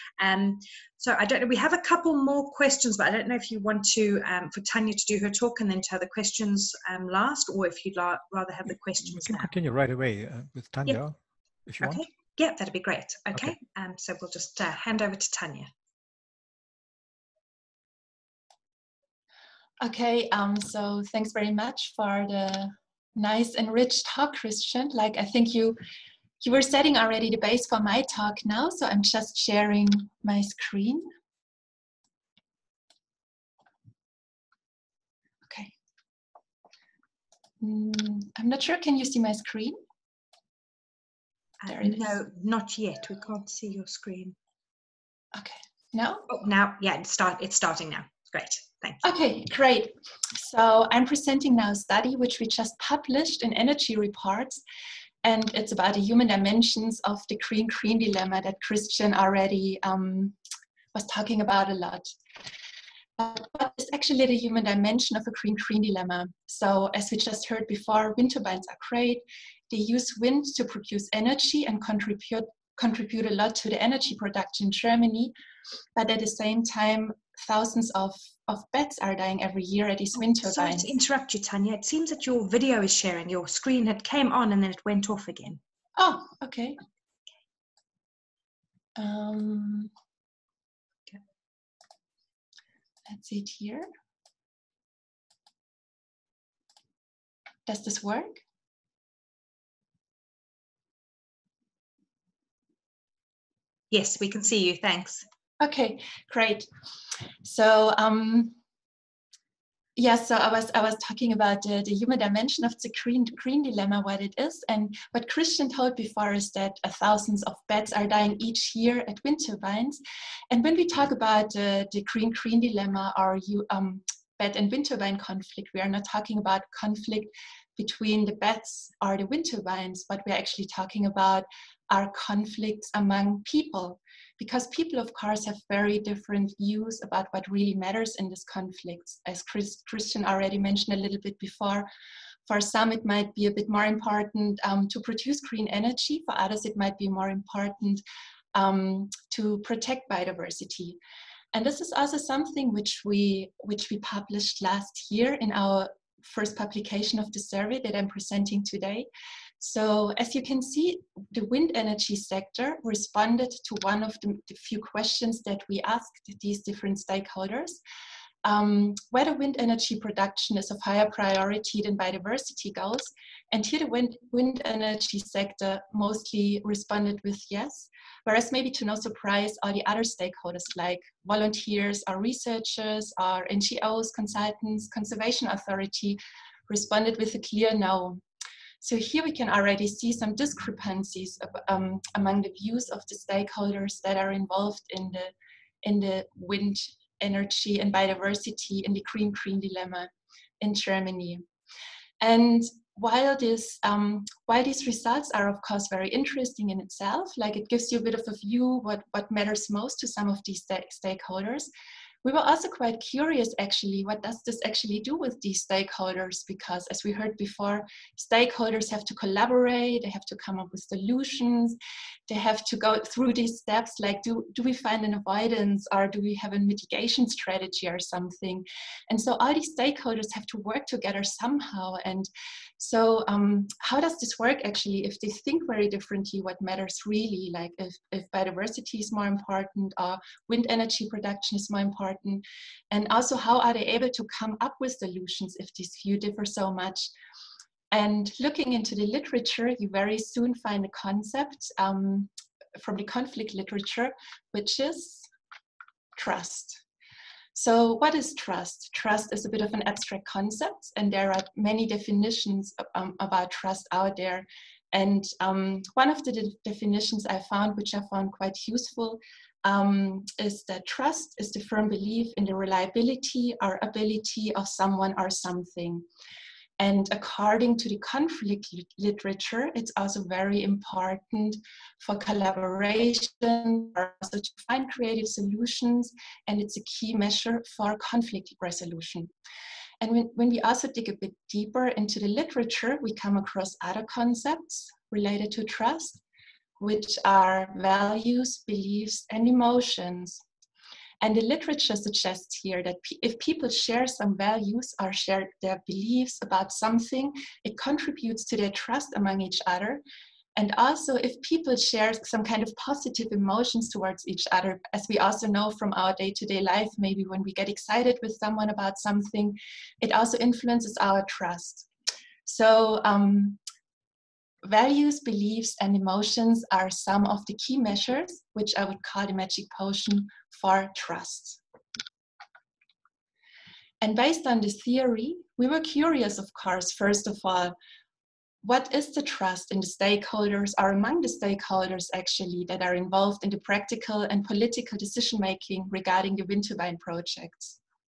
So I don't know, we have a couple more questions, but I don't know if you want to, for Tanja to do her talk and then to have the questions last, or if you'd rather have the questions We can now. continue right away with Tanja, if you want. Yeah, that'd be great. Okay. So we'll just hand over to Tanja. Okay, so thanks very much for the nice and rich talk, Christian. Like, I think you were setting already the base for my talk now, so I'm just sharing my screen. Okay. I'm not sure, can you see my screen? There it is. No, not yet. We can't see your screen. Okay, now? Oh, now, yeah, it's starting now. Great. Thank you. Okay, great. So I'm presenting now a study which we just published in Energy Reports, and it's about the human dimensions of the green-green dilemma that Christian already was talking about a lot. what is actually the human dimension of a green-green dilemma? So as we just heard before, wind turbines are great. They use wind to produce energy and contribute a lot to the energy production in Germany. But at the same time, thousands of bats are dying every year at these wind turbines. Sorry to interrupt you, Tanya. It seems that your video is sharing. Your screen had came on and then it went off again. Oh, okay. Let's see it here. Does this work? Yes, we can see you. Thanks. Okay, great. So yes, so I was talking about the human dimension of the green dilemma, what it is, and what Christian told before is that thousands of bats are dying each year at wind turbines. And when we talk about the green dilemma or bat and wind turbine conflict, we are not talking about conflict between the bats or the wind turbines. What we're actually talking about are conflicts among people, because people, of course, have very different views about what really matters in this conflict. As Christian already mentioned a little bit before, for some it might be a bit more important to produce green energy. For others, it might be more important to protect biodiversity. And this is also something which we published last year in our first publication of the survey that I'm presenting today. So as you can see, the wind energy sector responded to one of the few questions that we asked these different stakeholders, whether wind energy production is of higher priority than biodiversity goals. And here the wind energy sector mostly responded with yes, whereas maybe to no surprise, all the other stakeholders like volunteers or researchers or NGOs, consultants, conservation authority responded with a clear no. So here we can already see some discrepancies among the views of the stakeholders that are involved in the wind energy and biodiversity in the green dilemma in Germany. And while these results are of course very interesting in itself, like it gives you a bit of a view what matters most to some of these stakeholders, we were also quite curious actually, what does this actually do with these stakeholders? Because as we heard before, stakeholders have to collaborate, they have to come up with solutions, they have to go through these steps, like do we find an avoidance or do we have a mitigation strategy or something? And so all these stakeholders have to work together somehow. And so how does this work actually if they think very differently what matters really, like if biodiversity is more important or wind energy production is more important? And also how are they able to come up with solutions if these views differ so much? And looking into the literature, you very soon find a concept from the conflict literature, which is trust. So what is trust? Trust is a bit of an abstract concept, and there are many definitions about trust out there. And one of the definitions I found, which I found quite useful, is that trust is the firm belief in the reliability or ability of someone or something. And according to the conflict literature, it's also very important for collaboration, or also to find creative solutions, and it's a key measure for conflict resolution. And when we also dig a bit deeper into the literature, we come across other concepts related to trust, which are values, beliefs, and emotions. And the literature suggests here that if people share some values or share their beliefs about something, it contributes to their trust among each other. And also if people share some kind of positive emotions towards each other, as we also know from our day-to-day life, maybe when we get excited with someone about something, it also influences our trust. So values, beliefs, and emotions are some of the key measures, which I would call the magic potion for trust. And based on this theory, we were curious, of course, first of all, what is the trust in the stakeholders or among the stakeholders actually that are involved in the practical and political decision-making regarding the wind turbine projects?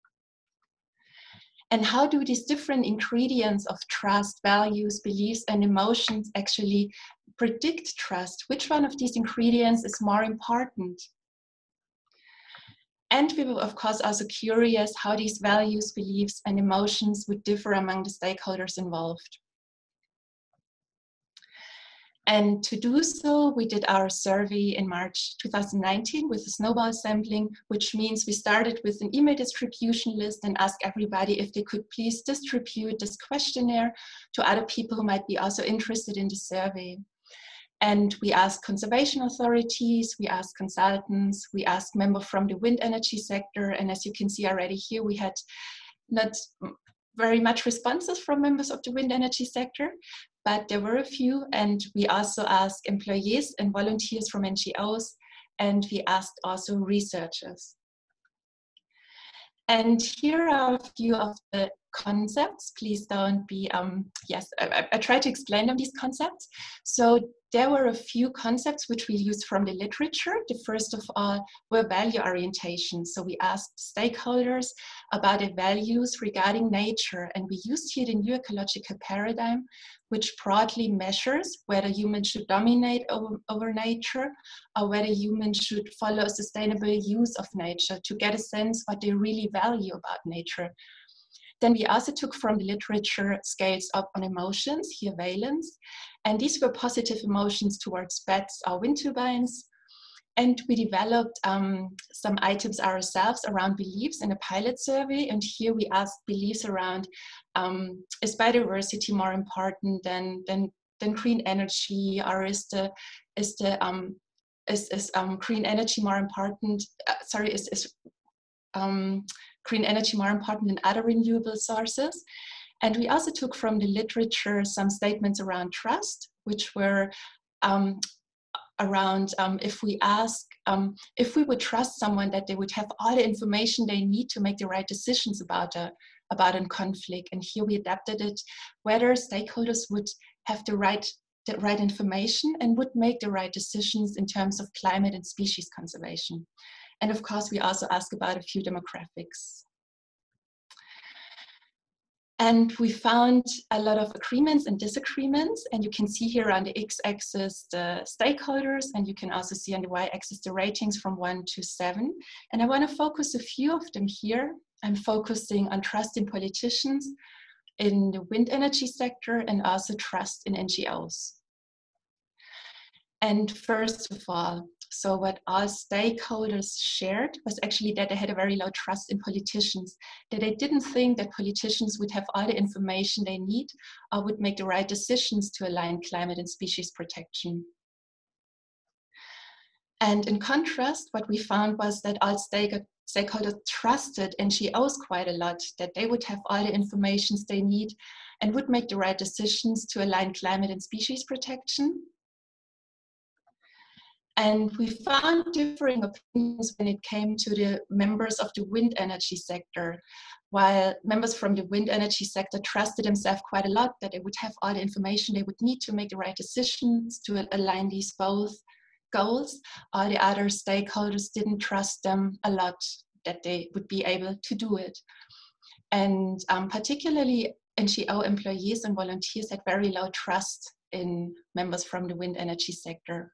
And how do these different ingredients of trust, values, beliefs, and emotions actually predict trust? Which one of these ingredients is more important? And we were, of course, also curious how these values, beliefs, and emotions would differ among the stakeholders involved. And to do so, we did our survey in March 2019 with a snowball sampling, which means we started with an email distribution list and asked everybody if they could please distribute this questionnaire to other people who might be also interested in the survey. And we asked conservation authorities, we asked consultants, we asked members from the wind energy sector. And as you can see already here, we had not very much responses from members of the wind energy sector, but there were a few. And we also asked employees and volunteers from NGOs, and we asked also researchers. And here are a few of the concepts. Please don't be, yes, I try to explain them, these concepts. So there were a few concepts which we used from the literature. The first of all were value orientation. So we asked stakeholders about their values regarding nature, and we used here the new ecological paradigm, which broadly measures whether humans should dominate over nature or whether humans should follow a sustainable use of nature to get a sense what they really value about nature. Then we also took from the literature scales up on emotions, here valence, and these were positive emotions towards bats or wind turbines. And we developed some items ourselves around beliefs in a pilot survey. And here we asked beliefs around, is biodiversity more important than green energy, or is green energy more important? Green energy more important than other renewable sources? And we also took from the literature some statements around trust, which were around if we would trust someone that they would have all the information they need to make the right decisions about a conflict. And here we adapted it, whether stakeholders would have the right information and would make the right decisions in terms of climate and species conservation. And of course, we also ask about a few demographics. And we found a lot of agreements and disagreements. And you can see here on the x-axis the stakeholders, and you can also see on the y-axis the ratings from 1 to 7. And I want to focus a few of them here. I'm focusing on trust in politicians, in the wind energy sector, and also trust in NGOs. And first of all, so what all stakeholders shared was actually that they had a very low trust in politicians, that they didn't think that politicians would have all the information they need or would make the right decisions to align climate and species protection. And in contrast, what we found was that all stakeholders trusted NGOs quite a lot, that they would have all the information they need and would make the right decisions to align climate and species protection. And we found differing opinions when it came to the members of the wind energy sector. While members from the wind energy sector trusted themselves quite a lot, that they would have all the information they would need to make the right decisions to align these both goals, all the other stakeholders didn't trust them a lot, that they would be able to do it. And particularly NGO employees and volunteers had very low trust in members from the wind energy sector.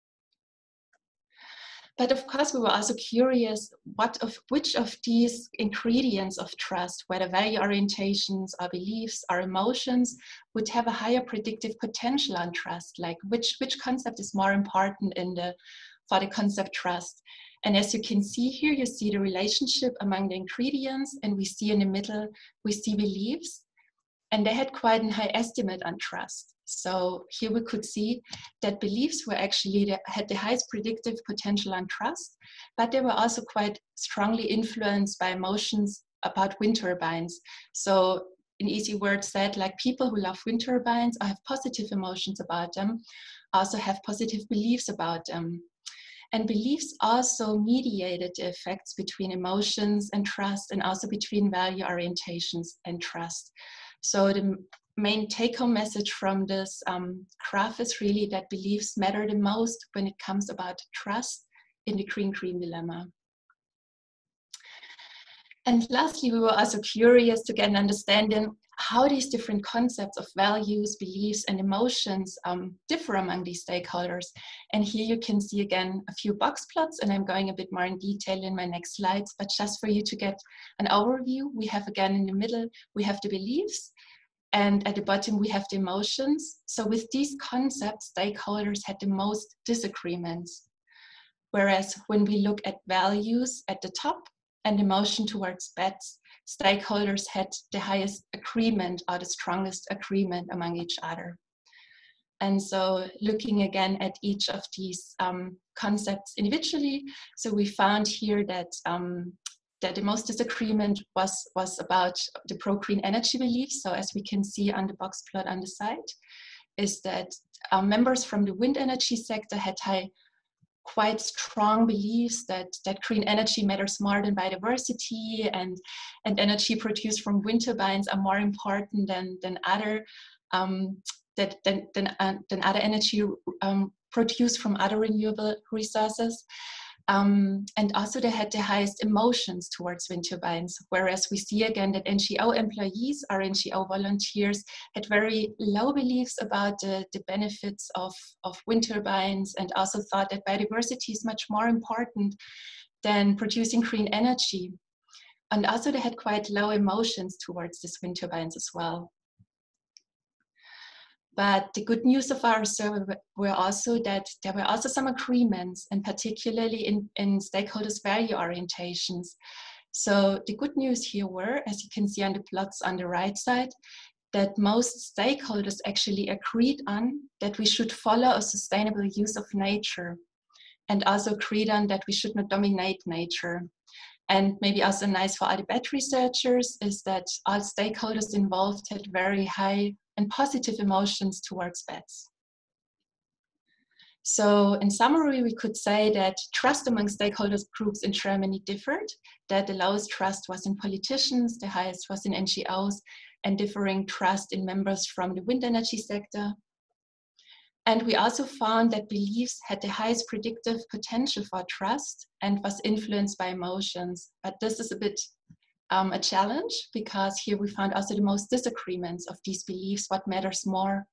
But of course, we were also curious which of these ingredients of trust, whether value orientations or beliefs or emotions, would have a higher predictive potential on trust, like which concept is more important for the concept trust. And as you can see here, you see the relationship among the ingredients, and we see in the middle, we see beliefs. And they had quite a high estimate on trust. So here we could see that beliefs were actually had the highest predictive potential on trust, but they were also quite strongly influenced by emotions about wind turbines. So in easy words said, like people who love wind turbines or have positive emotions about them also have positive beliefs about them. And beliefs also mediated the effects between emotions and trust, and also between value orientations and trust. So the main take-home message from this graph is really that beliefs matter the most when it comes about trust in the green-green dilemma. And lastly, we were also curious to get an understanding how these different concepts of values, beliefs, and emotions differ among these stakeholders. And here you can see again a few box plots, and I'm going a bit more in detail in my next slides, but just for you to get an overview, we have again in the middle, we have the beliefs, and at the bottom we have the emotions. So with these concepts, stakeholders had the most disagreements. Whereas when we look at values at the top and emotion towards pets, stakeholders had the highest agreement or the strongest agreement among each other. And so looking again at each of these concepts individually, so we found here that that the most disagreement was about the pro-green energy belief. So as we can see on the box plot on the side, is that members from the wind energy sector had quite strong beliefs that green energy matters more than biodiversity, and energy produced from wind turbines are more important than other other energy produced from other renewable resources. And also they had the highest emotions towards wind turbines, whereas we see again that NGO employees or NGO volunteers had very low beliefs about the benefits of wind turbines, and also thought that biodiversity is much more important than producing green energy. And also they had quite low emotions towards these wind turbines as well. But the good news of our survey were also that there were also some agreements, and particularly in stakeholders' value orientations. So the good news here were, as you can see on the plots on the right side, that most stakeholders actually agreed on that we should follow a sustainable use of nature, and also agreed on that we should not dominate nature. And maybe also nice for other BET researchers is that all stakeholders involved had very high and positive emotions towards bats. So in summary, we could say that trust among stakeholders groups in Germany differed, that the lowest trust was in politicians, the highest was in NGOs, and differing trust in members from the wind energy sector. And we also found that beliefs had the highest predictive potential for trust and was influenced by emotions. But this is a bit a challenge, because here we found also the most disagreements of these beliefs, what matters more.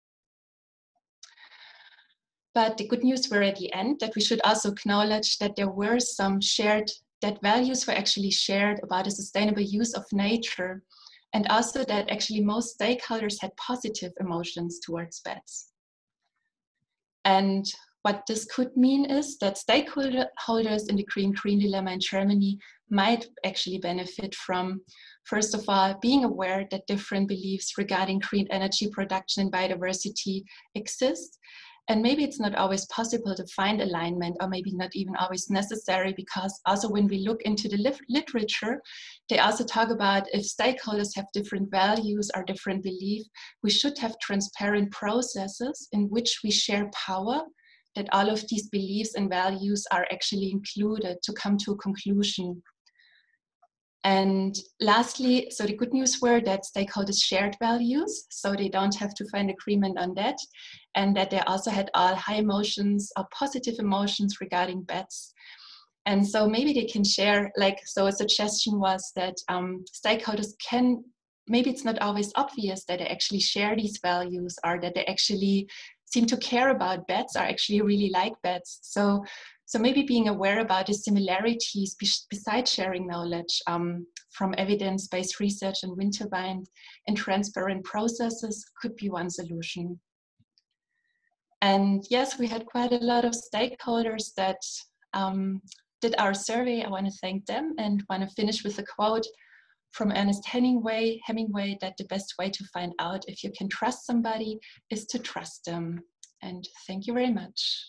But the good news were at the end that we should also acknowledge that there were some that values were actually shared about a sustainable use of nature, and also that actually most stakeholders had positive emotions towards bats. And what this could mean is that stakeholders in the Green Dilemma in Germany might actually benefit from, first of all, being aware that different beliefs regarding green energy production and biodiversity exist. And maybe it's not always possible to find alignment, or maybe not even always necessary, because also when we look into the literature, they also talk about if stakeholders have different values or different beliefs, we should have transparent processes in which we share power, that all of these beliefs and values are actually included to come to a conclusion. And lastly, so the good news were that stakeholders shared values, so they don't have to find agreement on that, and that they also had all high emotions or positive emotions regarding bats. And so maybe they can share, so a suggestion was that stakeholders can, maybe it's not always obvious that they actually share these values, or that they actually seem to care about bats, or actually really like bats. So maybe being aware about the similarities besides sharing knowledge from evidence-based research and wind turbine and transparent processes could be one solution. And yes, we had quite a lot of stakeholders that did our survey. I want to thank them, and want to finish with a quote from Ernest Hemingway, that the best way to find out if you can trust somebody is to trust them. And thank you very much.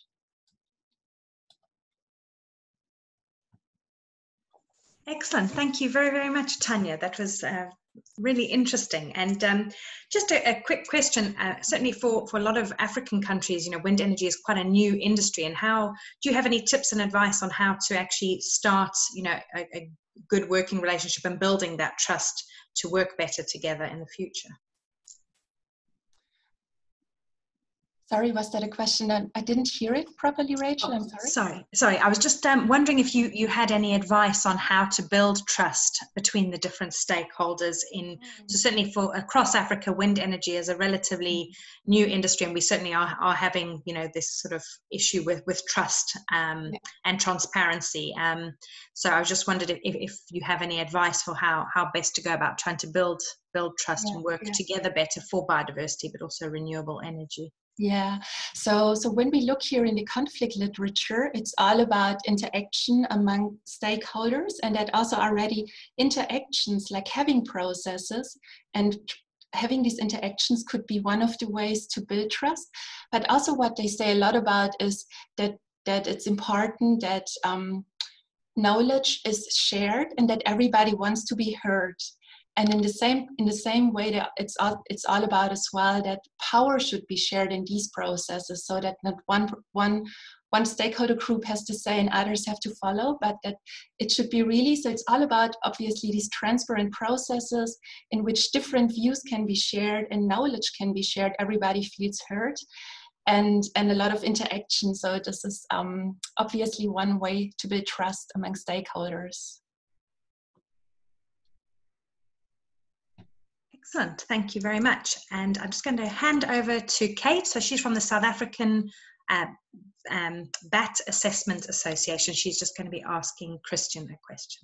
Excellent. Thank you very, very much, Tanya. That was really interesting. And just a quick question, certainly for a lot of African countries, wind energy is quite a new industry. And do you have any tips and advice on how to actually start, a good working relationship and building that trust to work better together in the future? Sorry, was that a question? I didn't hear it properly, Rachel. I'm sorry. Sorry. I was just wondering if you had any advice on how to build trust between the different stakeholders so certainly for across Africa, wind energy is a relatively new industry, and we certainly are having, this sort of issue with trust and transparency. So I was just wondered if you have any advice for how best to go about trying to build trust and work together better for biodiversity, but also renewable energy. Yeah, so when we look here in the conflict literature, it's all about interaction among stakeholders, and that also already interactions like having processes, and having these interactions could be one of the ways to build trust. But also what they say a lot about is that it's important that knowledge is shared and that everybody wants to be heard. And in the same way, that it's all about as well that power should be shared in these processes, so that not one stakeholder group has to say and others have to follow, but that it should be really, so it's all about obviously these transparent processes in which different views can be shared and knowledge can be shared. Everybody feels heard, and a lot of interaction. So this is obviously one way to build trust among stakeholders. Excellent, thank you very much. And I'm just going to hand over to Kate. So she's from the South African Bat Assessment Association. She's just going to be asking Christian a question.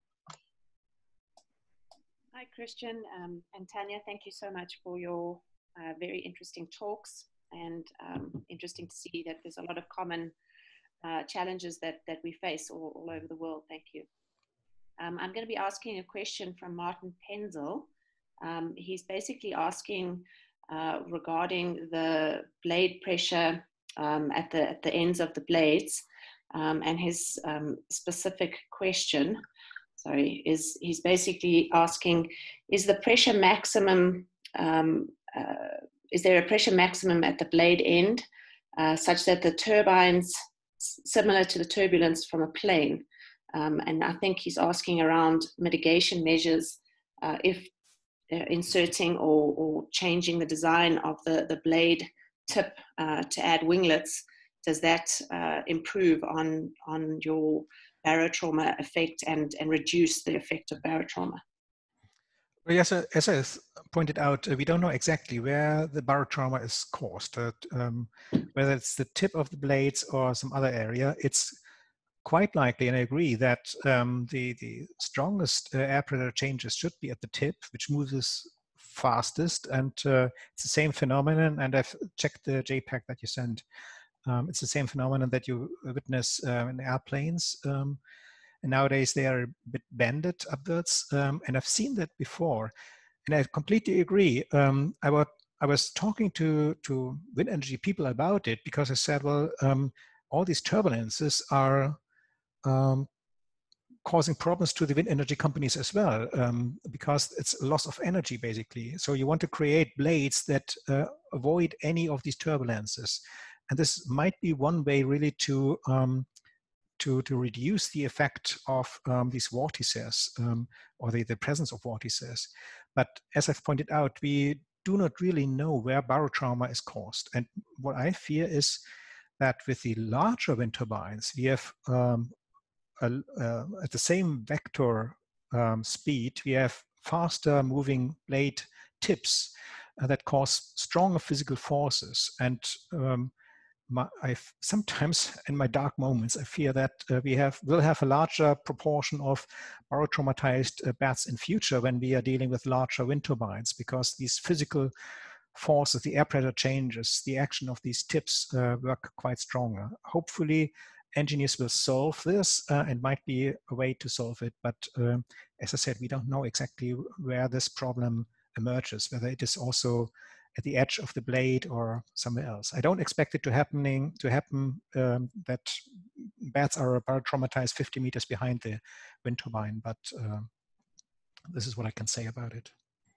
Hi, Christian and Tanya. Thank you so much for your very interesting talks, and interesting to see that there's a lot of common challenges that we face all over the world. Thank you. I'm going to be asking a question from Martin Penzel. He's basically asking regarding the blade pressure at the ends of the blades, and his specific question, is he's basically asking, is the pressure maximum, is there a pressure maximum at the blade end such that the turbines, similar to the turbulence from a plane, and I think he's asking around mitigation measures, if inserting or changing the design of the blade tip to add winglets, does that improve on your barotrauma effect and reduce the effect of barotrauma? Well, yes, as I pointed out, we don't know exactly where the barotrauma is caused, whether it's the tip of the blades or some other area. It's quite likely, and I agree, that the strongest air pressure changes should be at the tip, which moves fastest, and it's the same phenomenon, and I've checked the JPEG that you sent. It's the same phenomenon that you witness in airplanes, and nowadays they are a bit bended upwards, and I've seen that before, and I completely agree. I was talking to wind energy people about it, because I said, well, all these turbulences are causing problems to the wind energy companies as well, because it's a loss of energy, basically. So you want to create blades that avoid any of these turbulences. And this might be one way really to reduce the effect of these vortices, or the presence of vortices. But as I've pointed out, we do not really know where barotrauma is caused. And what I fear is that with the larger wind turbines, we have at the same vector speed, we have faster moving blade tips that cause stronger physical forces. And I've sometimes, in my dark moments, I fear that we'll have a larger proportion of barotraumatized bats in future when we are dealing with larger wind turbines, because these physical forces, the air pressure changes, the action of these tips work quite stronger. Hopefully, engineers will solve this, and might be a way to solve it. But as I said, we don't know exactly where this problem emerges, whether it is also at the edge of the blade or somewhere else. I don't expect it to happen that bats are barotraumatized 50 meters behind the wind turbine, but this is what I can say about it.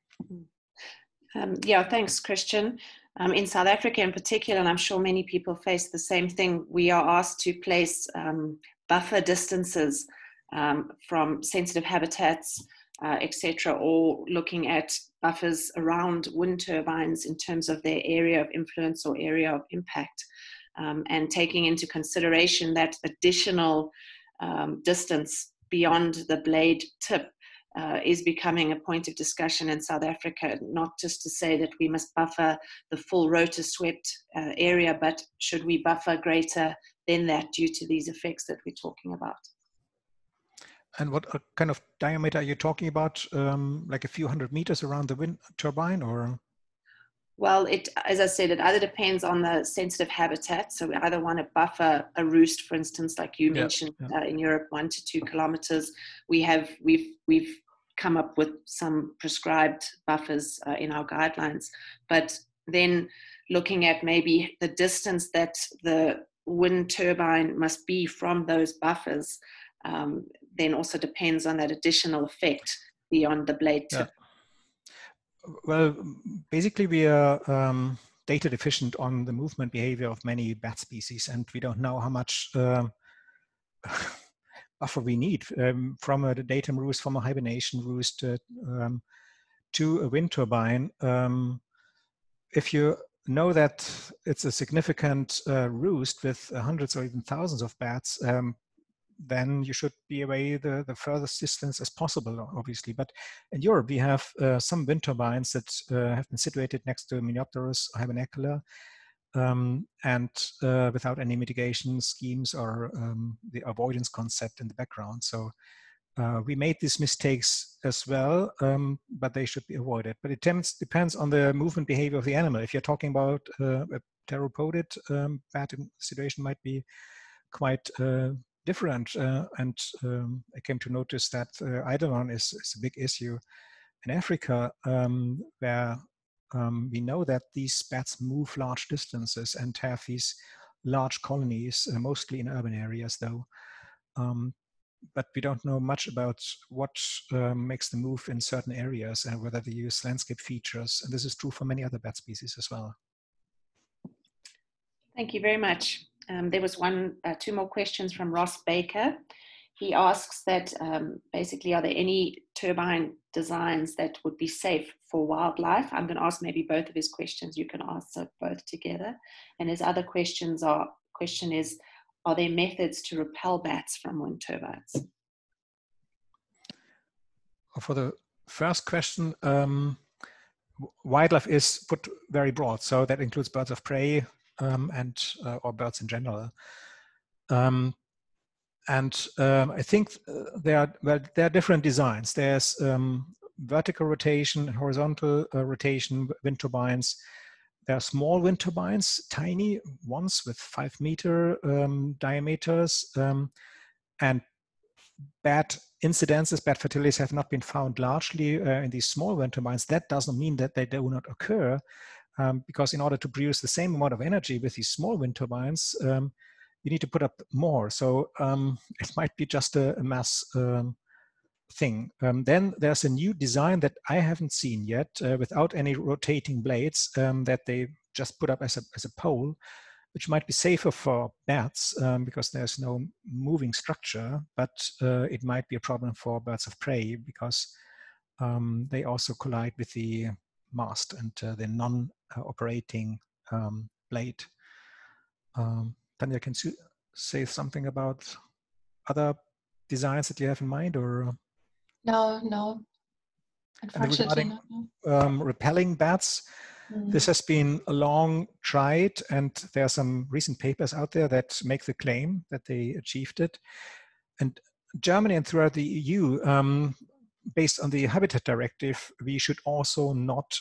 Yeah, thanks, Christian. In South Africa in particular, and I'm sure many people face the same thing, we are asked to place buffer distances from sensitive habitats, etc., or looking at buffers around wind turbines in terms of their area of influence or area of impact, and taking into consideration that additional distance beyond the blade tip is becoming a point of discussion in South Africa, not just to say that we must buffer the full rotor swept area, but should we buffer greater than that due to these effects that we're talking about. And what kind of diameter are you talking about? Like a few hundred meters around the wind turbine, or? Well, as I said, it either depends on the sensitive habitat. So we either want to buffer a roost, for instance, like you mentioned, in Europe, 1 to 2 kilometers. We've come up with some prescribed buffers in our guidelines, but then looking at maybe the distance that the wind turbine must be from those buffers, then also depends on that additional effect beyond the blade tip. Well, basically we are data deficient on the movement behavior of many bat species, and we don't know how much buffer we need from a datum roost, from a hibernation roost to a wind turbine. If you know that it's a significant roost with hundreds or even thousands of bats, then you should be away the furthest distance as possible, obviously. But in Europe, we have some wind turbines that have been situated next to Meniopterus hibernacula, and without any mitigation schemes or the avoidance concept in the background. So we made these mistakes as well, but they should be avoided. But it depends on the movement behavior of the animal. If you're talking about a pteropodid bat, the situation might be quite different. And I came to notice that Eidolon is a big issue in Africa, where we know that these bats move large distances and have these large colonies, mostly in urban areas though. But we don't know much about what makes them move in certain areas and whether they use landscape features. And this is true for many other bat species as well. Thank you very much. There was two more questions from Ross Baker. He asks that basically, are there any turbine designs that would be safe for wildlife? I'm going to ask maybe both of his questions. You can answer both together. And his other question is, are there methods to repel bats from wind turbines? For the first question, wildlife is put very broad. So that includes birds of prey or birds in general. I think there are different designs. There's vertical rotation and horizontal rotation wind turbines. There are small wind turbines, tiny ones with 5 meter diameters, and bad incidences, bad fatalities have not been found largely in these small wind turbines. That doesn't mean that they do not occur, because in order to produce the same amount of energy with these small wind turbines, you need to put up more. So it might be just a mass thing. Then there's a new design that I haven't seen yet, without any rotating blades, that they just put up as a pole, which might be safer for bats because there's no moving structure, but it might be a problem for birds of prey because they also collide with the mast and the non-operating blade. Tanya, can you say something about other designs that you have in mind, or? No. Unfortunately, regarding repelling bats, this has been long tried, and there are some recent papers out there that make the claim that they achieved it. And Germany and throughout the EU, based on the Habitat Directive, we should also not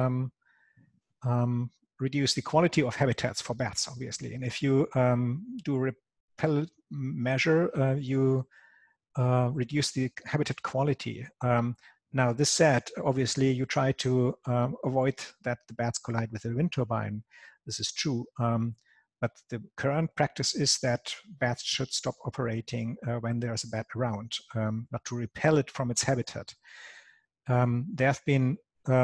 reduce the quality of habitats for bats, obviously. And if you do a repel measure, you reduce the habitat quality. Now, this said, obviously, you try to avoid that the bats collide with the wind turbine. This is true. But the current practice is that bats should stop operating when there's a bat around, not to repel it from its habitat. There have been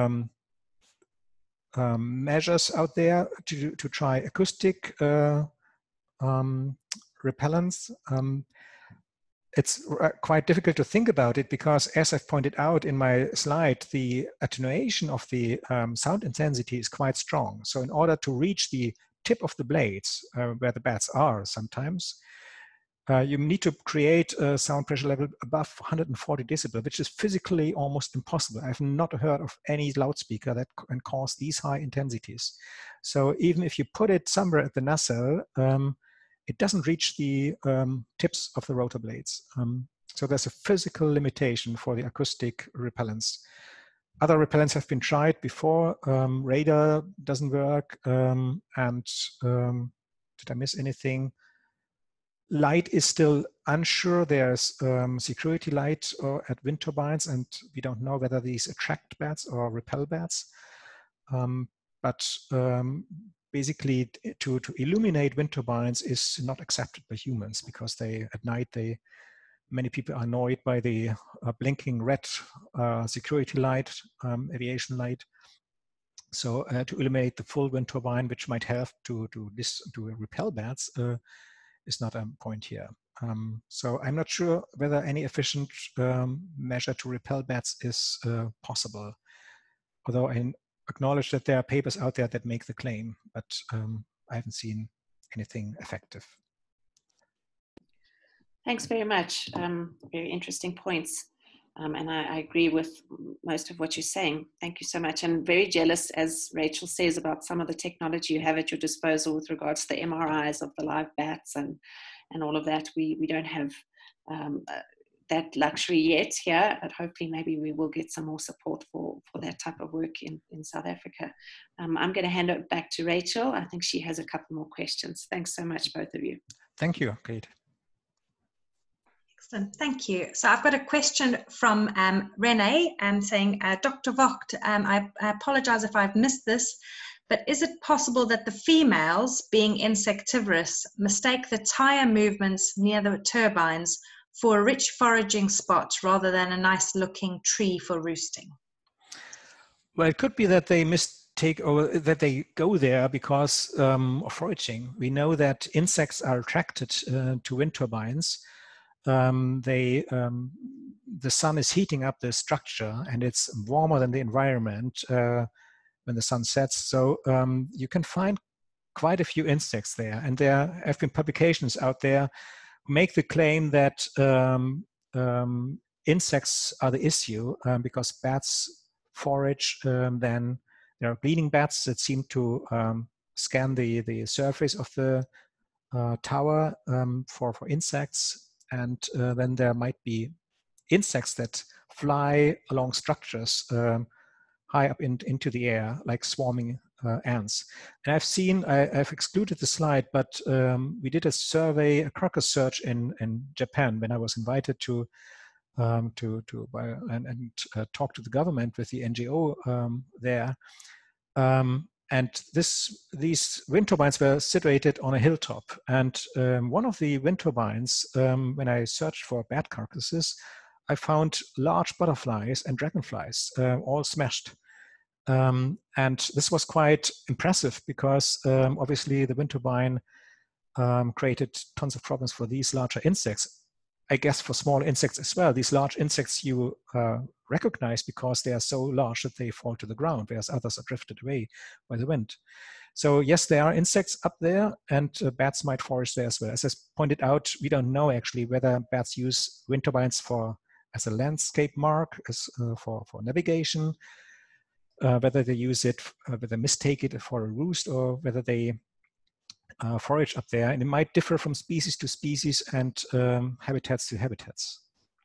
measures out there to try acoustic repellents. it's quite difficult to think about it because, as I've pointed out in my slide, the attenuation of the sound intensity is quite strong. So in order to reach the tip of the blades, where the bats are sometimes, you need to create a sound pressure level above 140 decibel, which is physically almost impossible. I've not heard of any loudspeaker that can cause these high intensities. So even if you put it somewhere at the nacelle, it doesn't reach the tips of the rotor blades. So there's a physical limitation for the acoustic repellents. Other repellents have been tried before. Radar doesn't work. Did I miss anything? Light is still unsure. There's security light at wind turbines, and we don't know whether these attract bats or repel bats. Basically, to illuminate wind turbines is not accepted by humans because at night many people are annoyed by the blinking red security light, aviation light. So to illuminate the full wind turbine, which might help to repel bats, is not a point here. So I'm not sure whether any efficient measure to repel bats is possible, although I acknowledge that there are papers out there that make the claim, but I haven't seen anything effective. Thanks very much. Very interesting points. And I agree with most of what you're saying. Thank you so much. I'm very jealous, as Rachel says, about some of the technology you have at your disposal with regards to the MRIs of the live bats and all of that. We don't have that luxury yet here, but hopefully maybe we will get some more support for that type of work in South Africa. I'm going to hand it back to Rachel. I think she has a couple more questions. Thanks so much, both of you. Thank you, Kate. Excellent, thank you. So I've got a question from Renee saying, Dr. Vogt, I apologize if I've missed this, but is it possible that the females, being insectivorous, mistake the tire movements near the turbines for a rich foraging spot rather than a nice looking tree for roosting? Well, it could be that they mistake or that they go there because of foraging. We know that insects are attracted to wind turbines. The sun is heating up the structure and it's warmer than the environment when the sun sets. So you can find quite a few insects there, and there have been publications out there who make the claim that insects are the issue because bats forage. Then there are gleaning bats that seem to scan the surface of the tower for insects. And then there might be insects that fly along structures high up into the air, like swarming ants. And I've excluded the slide, but we did a survey, a crocus search in Japan when I was invited to talk to the government with the NGO there. And these wind turbines were situated on a hilltop. And one of the wind turbines, when I searched for bat carcasses, I found large butterflies and dragonflies, all smashed. And this was quite impressive because obviously the wind turbine created tons of problems for these larger insects. I guess for small insects as well. These large insects you recognize because they are so large that they fall to the ground, whereas others are drifted away by the wind. So yes, there are insects up there, and bats might forage there as well. As I pointed out, we don't know actually whether bats use wind turbines as a landscape mark, for navigation, whether they use it, whether they mistake it for a roost, or whether they forage up there, and it might differ from species to species and habitats to habitats.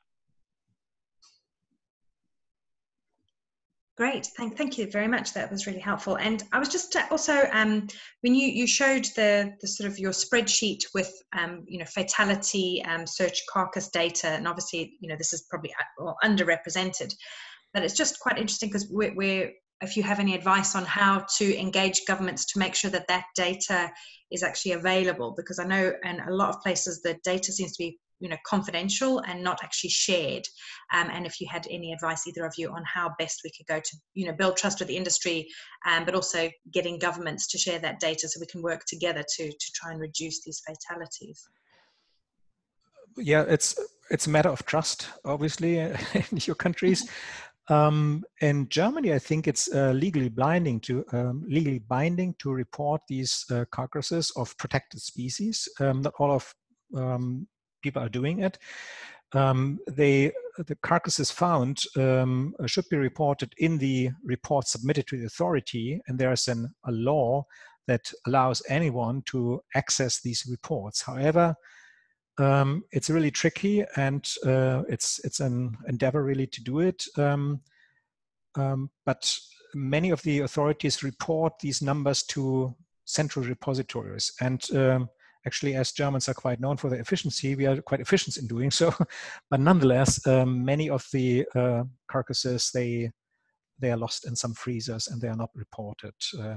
Great, thank you very much. That was really helpful. And I was just also when you showed the sort of your spreadsheet with fatality search carcass data, and obviously this is probably underrepresented, but it's just quite interesting because if you have any advice on how to engage governments to make sure that data is actually available, because I know in a lot of places the data seems to be confidential and not actually shared, and if you had any advice, either of you, on how best we could go to build trust with the industry, but also getting governments to share that data so we can work together to try and reduce these fatalities. Yeah, it's a matter of trust, obviously, in your countries. In Germany, I think it's legally binding to report these carcasses of protected species. Not all of people are doing it. The carcasses found should be reported in the report submitted to the authority, and there's a law that allows anyone to access these reports. However, it's really tricky, and it's an endeavor really to do it. But many of the authorities report these numbers to central repositories. And actually, as Germans are quite known for their efficiency, we are quite efficient in doing so. But nonetheless, many of the carcasses, they are lost in some freezers and they are not reported.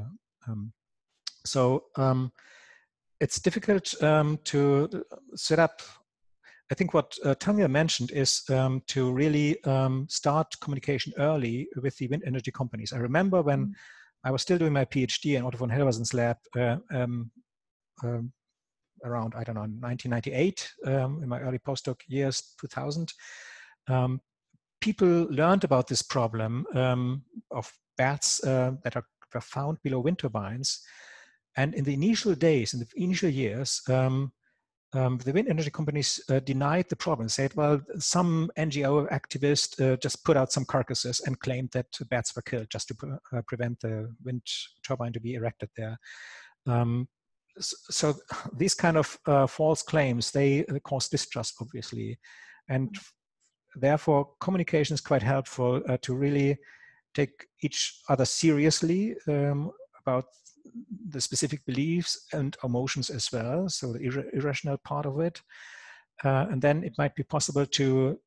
So it's difficult to set up. I think what Tanya mentioned is to really start communication early with the wind energy companies. I remember when I was still doing my PhD in Otto von Helversen's lab around, I don't know, 1998, in my early postdoc years, 2000, people learned about this problem of bats that were found below wind turbines. And in the initial days, in the initial years, the wind energy companies denied the problem, said, well, some NGO activist just put out some carcasses and claimed that bats were killed just to prevent the wind turbine to be erected there. So these kind of false claims, they cause distrust, obviously. And therefore, communication is quite helpful to really take each other seriously about the specific beliefs and emotions as well, so the irrational part of it. And then it might be possible to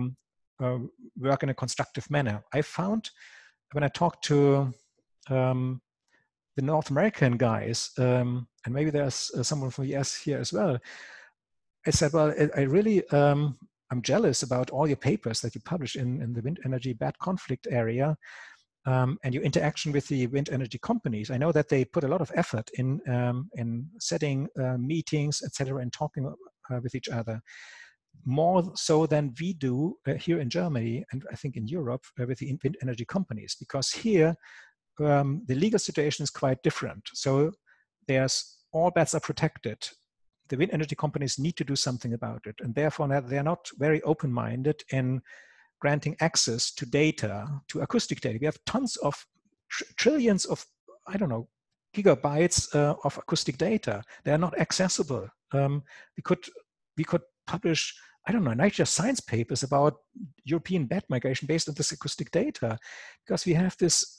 work in a constructive manner. I found when I talked to the North American guys, and maybe there's someone from the US here as well, I said, well, I really, I'm jealous about all your papers that you publish in the wind energy bat conflict area. And your interaction with the wind energy companies. I know that they put a lot of effort in setting meetings, etc., and talking with each other, more so than we do here in Germany and I think in Europe with the wind energy companies, because here the legal situation is quite different. So there's all bats are protected. The wind energy companies need to do something about it, and therefore they're not very open-minded in granting access to data, to acoustic data. We have tons of trillions of, I don't know, gigabytes of acoustic data. They are not accessible. We could publish, I don't know, Nature Science papers about European bat migration based on this acoustic data, because we have this,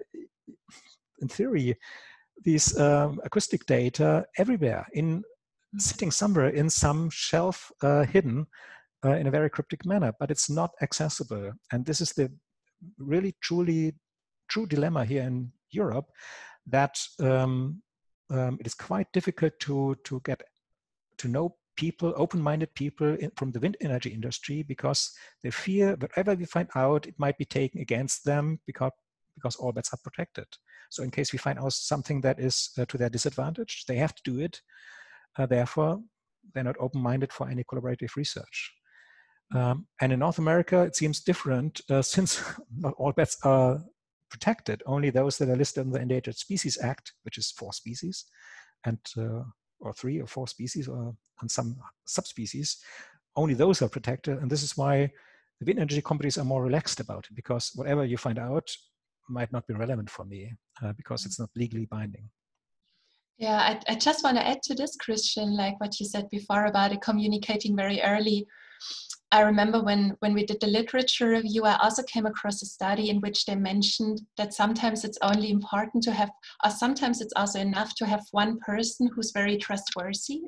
in theory, these acoustic data everywhere, sitting somewhere in some shelf hidden in a very cryptic manner, but it's not accessible. And this is the really true dilemma here in Europe, that it is quite difficult to get to know people, open-minded people from the wind energy industry, because they fear whatever we find out, it might be taken against them because all bats are protected. So in case we find out something that is to their disadvantage, they have to do it. Therefore, they're not open-minded for any collaborative research. And in North America, it seems different since not all bats are protected. Only those that are listed in the Endangered Species Act, which is 4 species, and or 3 or 4 species, or and some subspecies, only those are protected. And this is why the wind energy companies are more relaxed about it, because whatever you find out might not be relevant for me because it's not legally binding. Yeah, I just want to add to this, Christian, like what you said before about it, communicating very early. I remember when we did the literature review, I also came across a study in which they mentioned that sometimes it's only important to have, or sometimes it's also enough to have one person who's very trustworthy.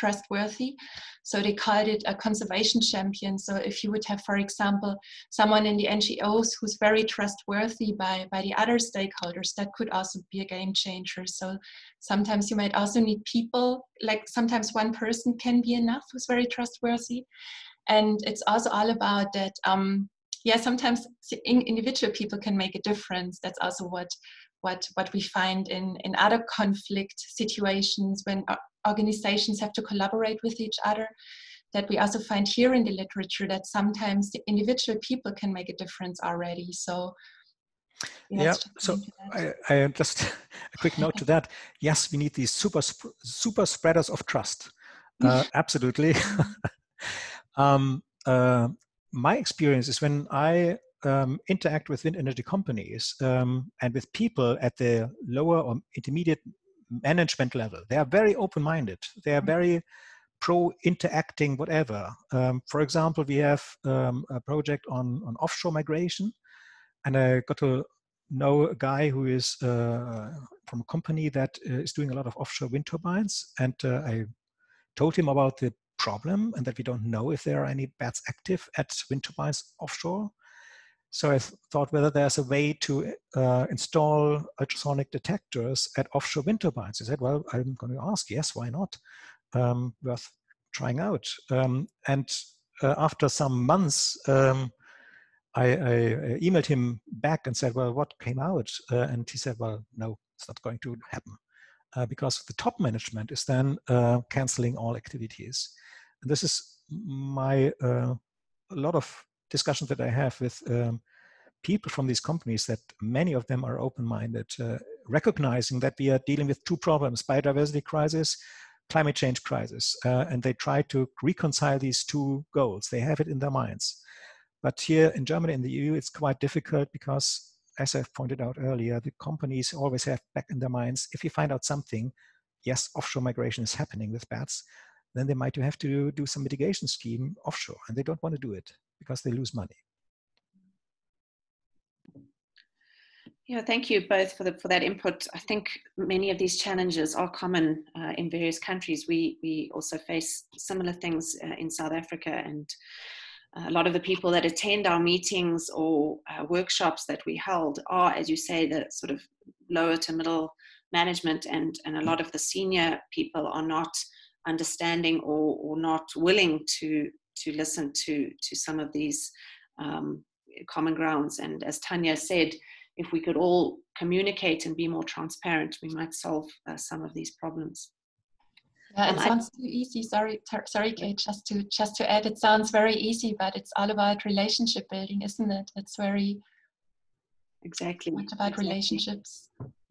So they called it a conservation champion. So if you would have, for example, someone in the NGOs who's very trustworthy by the other stakeholders, that could also be a game changer. So sometimes you might also need people, like sometimes one person can be enough who's very trustworthy. And it's also all about that, sometimes individual people can make a difference. That's also what we find in other conflict situations when organizations have to collaborate with each other. that we also find here in the literature, that sometimes the individual people can make a difference already. So yeah, so I just a quick note to that. Yes, we need these super spreaders of trust. Absolutely. My experience is when I interact with wind energy companies and with people at the lower or intermediate management level, they are very open-minded. They are very pro-interacting, whatever. For example, we have a project on offshore migration, and I got to know a guy who is from a company that is doing a lot of offshore wind turbines, and I told him about the problem and that we don't know if there are any bats active at wind turbines offshore. So I thought whether there's a way to install ultrasonic detectors at offshore wind turbines. He said, well, I'm going to ask, yes, why not? Worth trying out. And after some months, I emailed him back and said, well, what came out? And he said, well, no, it's not going to happen. Because the top management is then canceling all activities. And this is a lot of discussions that I have with people from these companies, that many of them are open-minded, recognizing that we are dealing with two problems: biodiversity crisis, climate change crisis, and they try to reconcile these two goals. They have it in their minds. But here in Germany, in the EU, it's quite difficult because, as I've pointed out earlier, the companies always have back in their minds, if you find out something, yes, offshore migration is happening with bats, then they might have to do some mitigation scheme offshore, and they don't want to do it because they lose money. Yeah, thank you both for that input. I think many of these challenges are common in various countries. We also face similar things in South Africa, and a lot of the people that attend our meetings or workshops that we held are, as you say, the sort of lower to middle management, and a lot of the senior people are not understanding or not willing to listen to some of these common grounds. And as Tanya said, if we could all communicate and be more transparent, we might solve some of these problems. Yeah, it sounds too easy. Sorry, Kate. Just to add, it sounds very easy, but it's all about relationship building, isn't it? It's very much about relationships.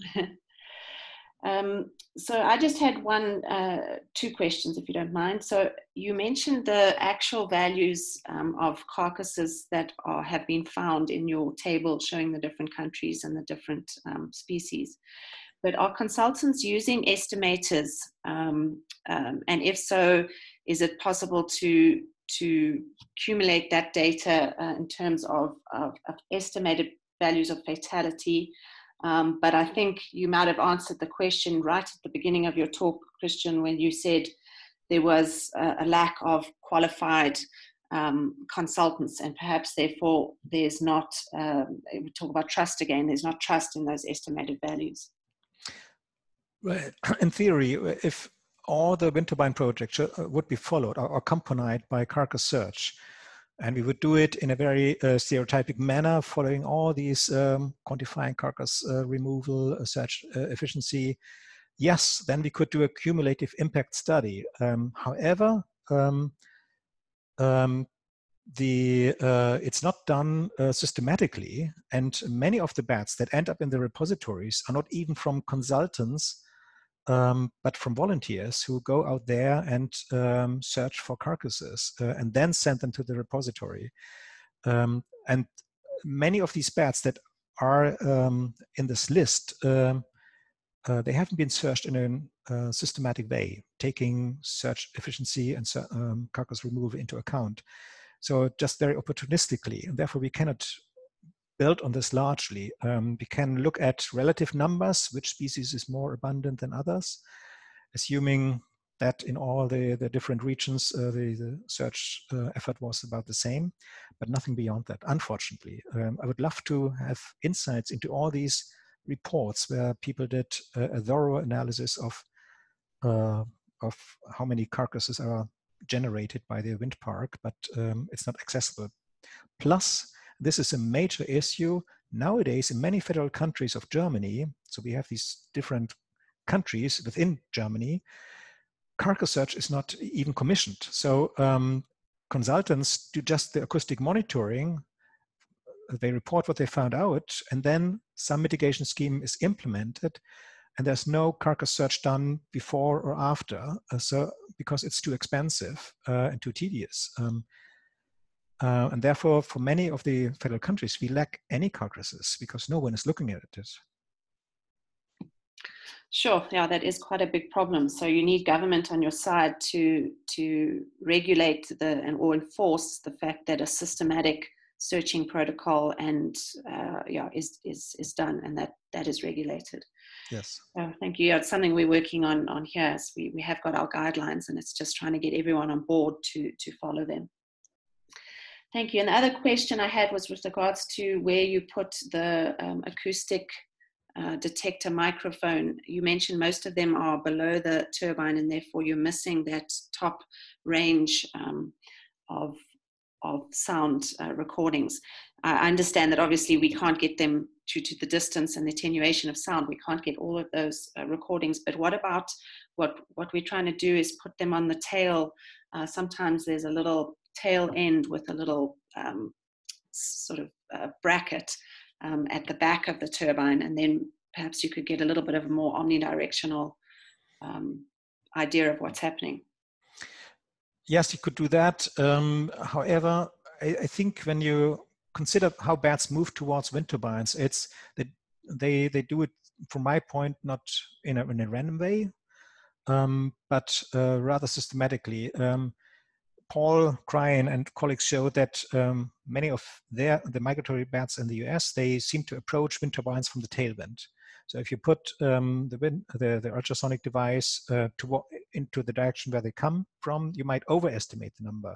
So I just had two questions, if you don't mind. So you mentioned the actual values of carcasses that have been found in your table showing the different countries and the different species. But are consultants using estimators? And if so, is it possible to accumulate that data in terms of estimated values of fatality? But I think you might have answered the question right at the beginning of your talk, Christian, when you said there was a lack of qualified consultants, and perhaps therefore there's not, we talk about trust again, there's not trust in those estimated values. Well, in theory, if all the wind turbine projects would be followed or accompanied by carcass search, and we would do it in a very stereotypic manner, following all these quantifying carcass removal, search efficiency, yes, then we could do a cumulative impact study. However, it's not done systematically, and many of the bats that end up in the repositories are not even from consultants, but from volunteers who go out there and search for carcasses and then send them to the repository. And many of these bats that are in this list, they haven't been searched in a systematic way, taking search efficiency and carcass removal into account. So just very opportunistically, and therefore we cannot build on this largely. We can look at relative numbers, which species is more abundant than others, assuming that in all the different regions, the search effort was about the same, but nothing beyond that, unfortunately. I would love to have insights into all these reports where people did a thorough analysis of how many carcasses are generated by the wind park, but it's not accessible. Plus, this is a major issue nowadays in many federal countries of Germany. So we have these different countries within Germany. carcass search is not even commissioned. So consultants do just the acoustic monitoring. They report what they found out, and then some mitigation scheme is implemented, and there's no carcass search done before or after, so because it's too expensive and too tedious. And therefore, for many of the federal countries, we lack any carcasses because no one is looking at it. Sure, yeah, that is quite a big problem. So you need government on your side to regulate or enforce the fact that a systematic searching protocol and is done, and that is regulated. Yes. Thank you. Yeah, it's something we're working on here. So we have got our guidelines, and it's just trying to get everyone on board to follow them. Thank you. And the other question I had was with regards to where you put the acoustic detector microphone. You mentioned most of them are below the turbine, and therefore you're missing that top range of sound recordings. I understand that obviously we can't get them due to the distance and the attenuation of sound. We can't get all of those recordings, but what about what we're trying to do is put them on the tail. Sometimes there's a little tail end with a little sort of bracket at the back of the turbine, and then perhaps you could get a little bit of a more omnidirectional idea of what's happening. Yes, you could do that. However, I think when you consider how bats move towards wind turbines, it's that they do it, from my point, not in a random way, but rather systematically. Paul Cryan and colleagues showed that many of the migratory bats in the US, they seem to approach wind turbines from the tailwind. So if you put the ultrasonic device into the direction where they come from, you might overestimate the number.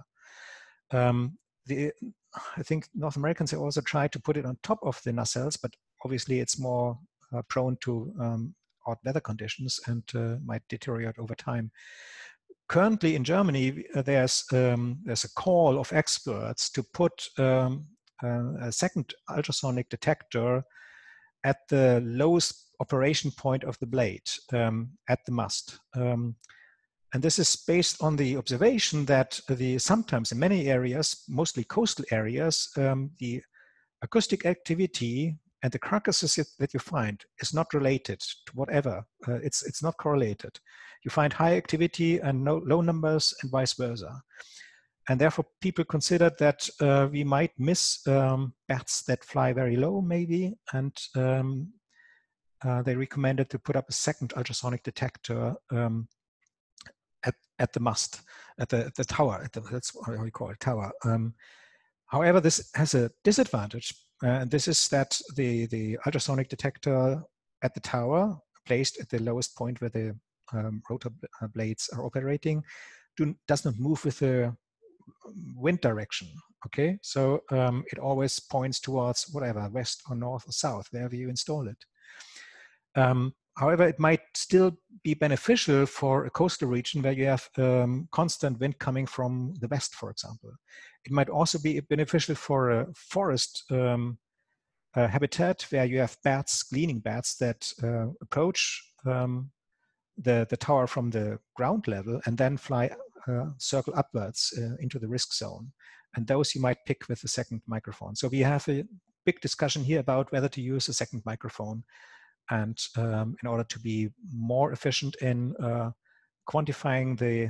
I think North Americans have also tried to put it on top of the nacelles, but obviously it's more prone to odd weather conditions and might deteriorate over time. Currently in Germany, there's a call of experts to put a second ultrasonic detector at the lowest operation point of the blade, at the mast. And this is based on the observation that sometimes in many areas, mostly coastal areas, the acoustic activity and the carcasses that you find is not related to whatever. It's not correlated. You find high activity and low numbers and vice versa. And therefore people considered that we might miss bats that fly very low maybe, and they recommended to put up a second ultrasonic detector at the mast, at the tower, that's how we call it, tower. However, this has a disadvantage, and this is that the ultrasonic detector at the tower, placed at the lowest point where the rotor blades are operating, does not move with the wind direction. Okay, so it always points towards whatever, west or north or south, wherever you install it. However, it might still be beneficial for a coastal region where you have constant wind coming from the west, for example. It might also be beneficial for a forest habitat where you have bats, gleaning bats that approach the tower from the ground level and then fly circle upwards into the risk zone. And those you might pick with a second microphone. So we have a big discussion here about whether to use a second microphone, and in order to be more efficient in quantifying the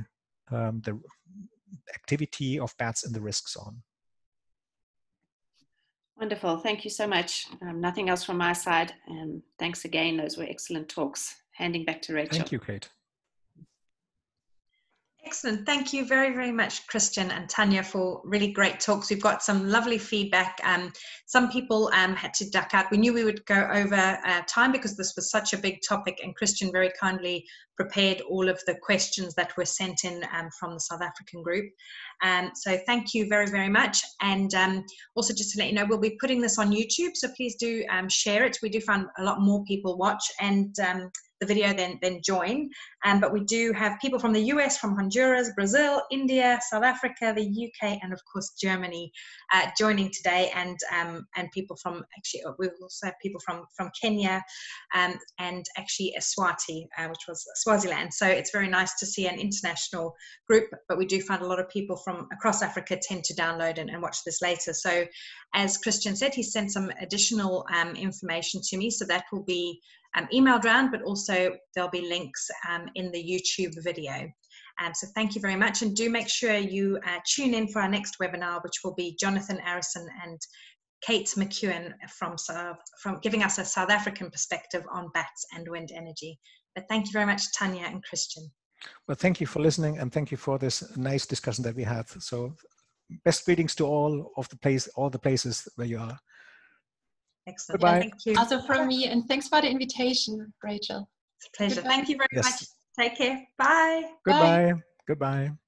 activity of bats in the risk zone. Wonderful. Thank you so much. Nothing else from my side. And thanks again. Those were excellent talks. Handing back to Rachel. Thank you, Kate. Excellent. Thank you very, very much, Christian and Tanya, for really great talks. We've got some lovely feedback. Some people had to duck out. We knew we would go over time because this was such a big topic, and Christian very kindly prepared all of the questions that were sent in from the South African group. So thank you very, very much. And also just to let you know, we'll be putting this on YouTube, so please do share it. We do find a lot more people watch, and the the video, then join. But we do have people from the US, from Honduras, Brazil, India, South Africa, the UK, and of course Germany joining today, and people from, actually we also have people from Kenya, and actually Eswati, which was Swaziland. So it's very nice to see an international group, but we do find a lot of people from across Africa tend to download and watch this later. So as Christian said, he sent some additional information to me, so that will be emailed around, but also there'll be links in the YouTube video. So thank you very much, and do make sure you tune in for our next webinar, which will be Jonathan Arison and Kate McEwen from giving us a South African perspective on bats and wind energy. But thank you very much, Tanya and Christian. Well, thank you for listening, and thank you for this nice discussion that we had. So best greetings to all the places where you are. Excellent. Goodbye. Thank you. Also from me, and thanks for the invitation, Rachel. It's a pleasure. Goodbye. Thank you very Yes. much. Take care. Bye. Goodbye. Bye. Goodbye.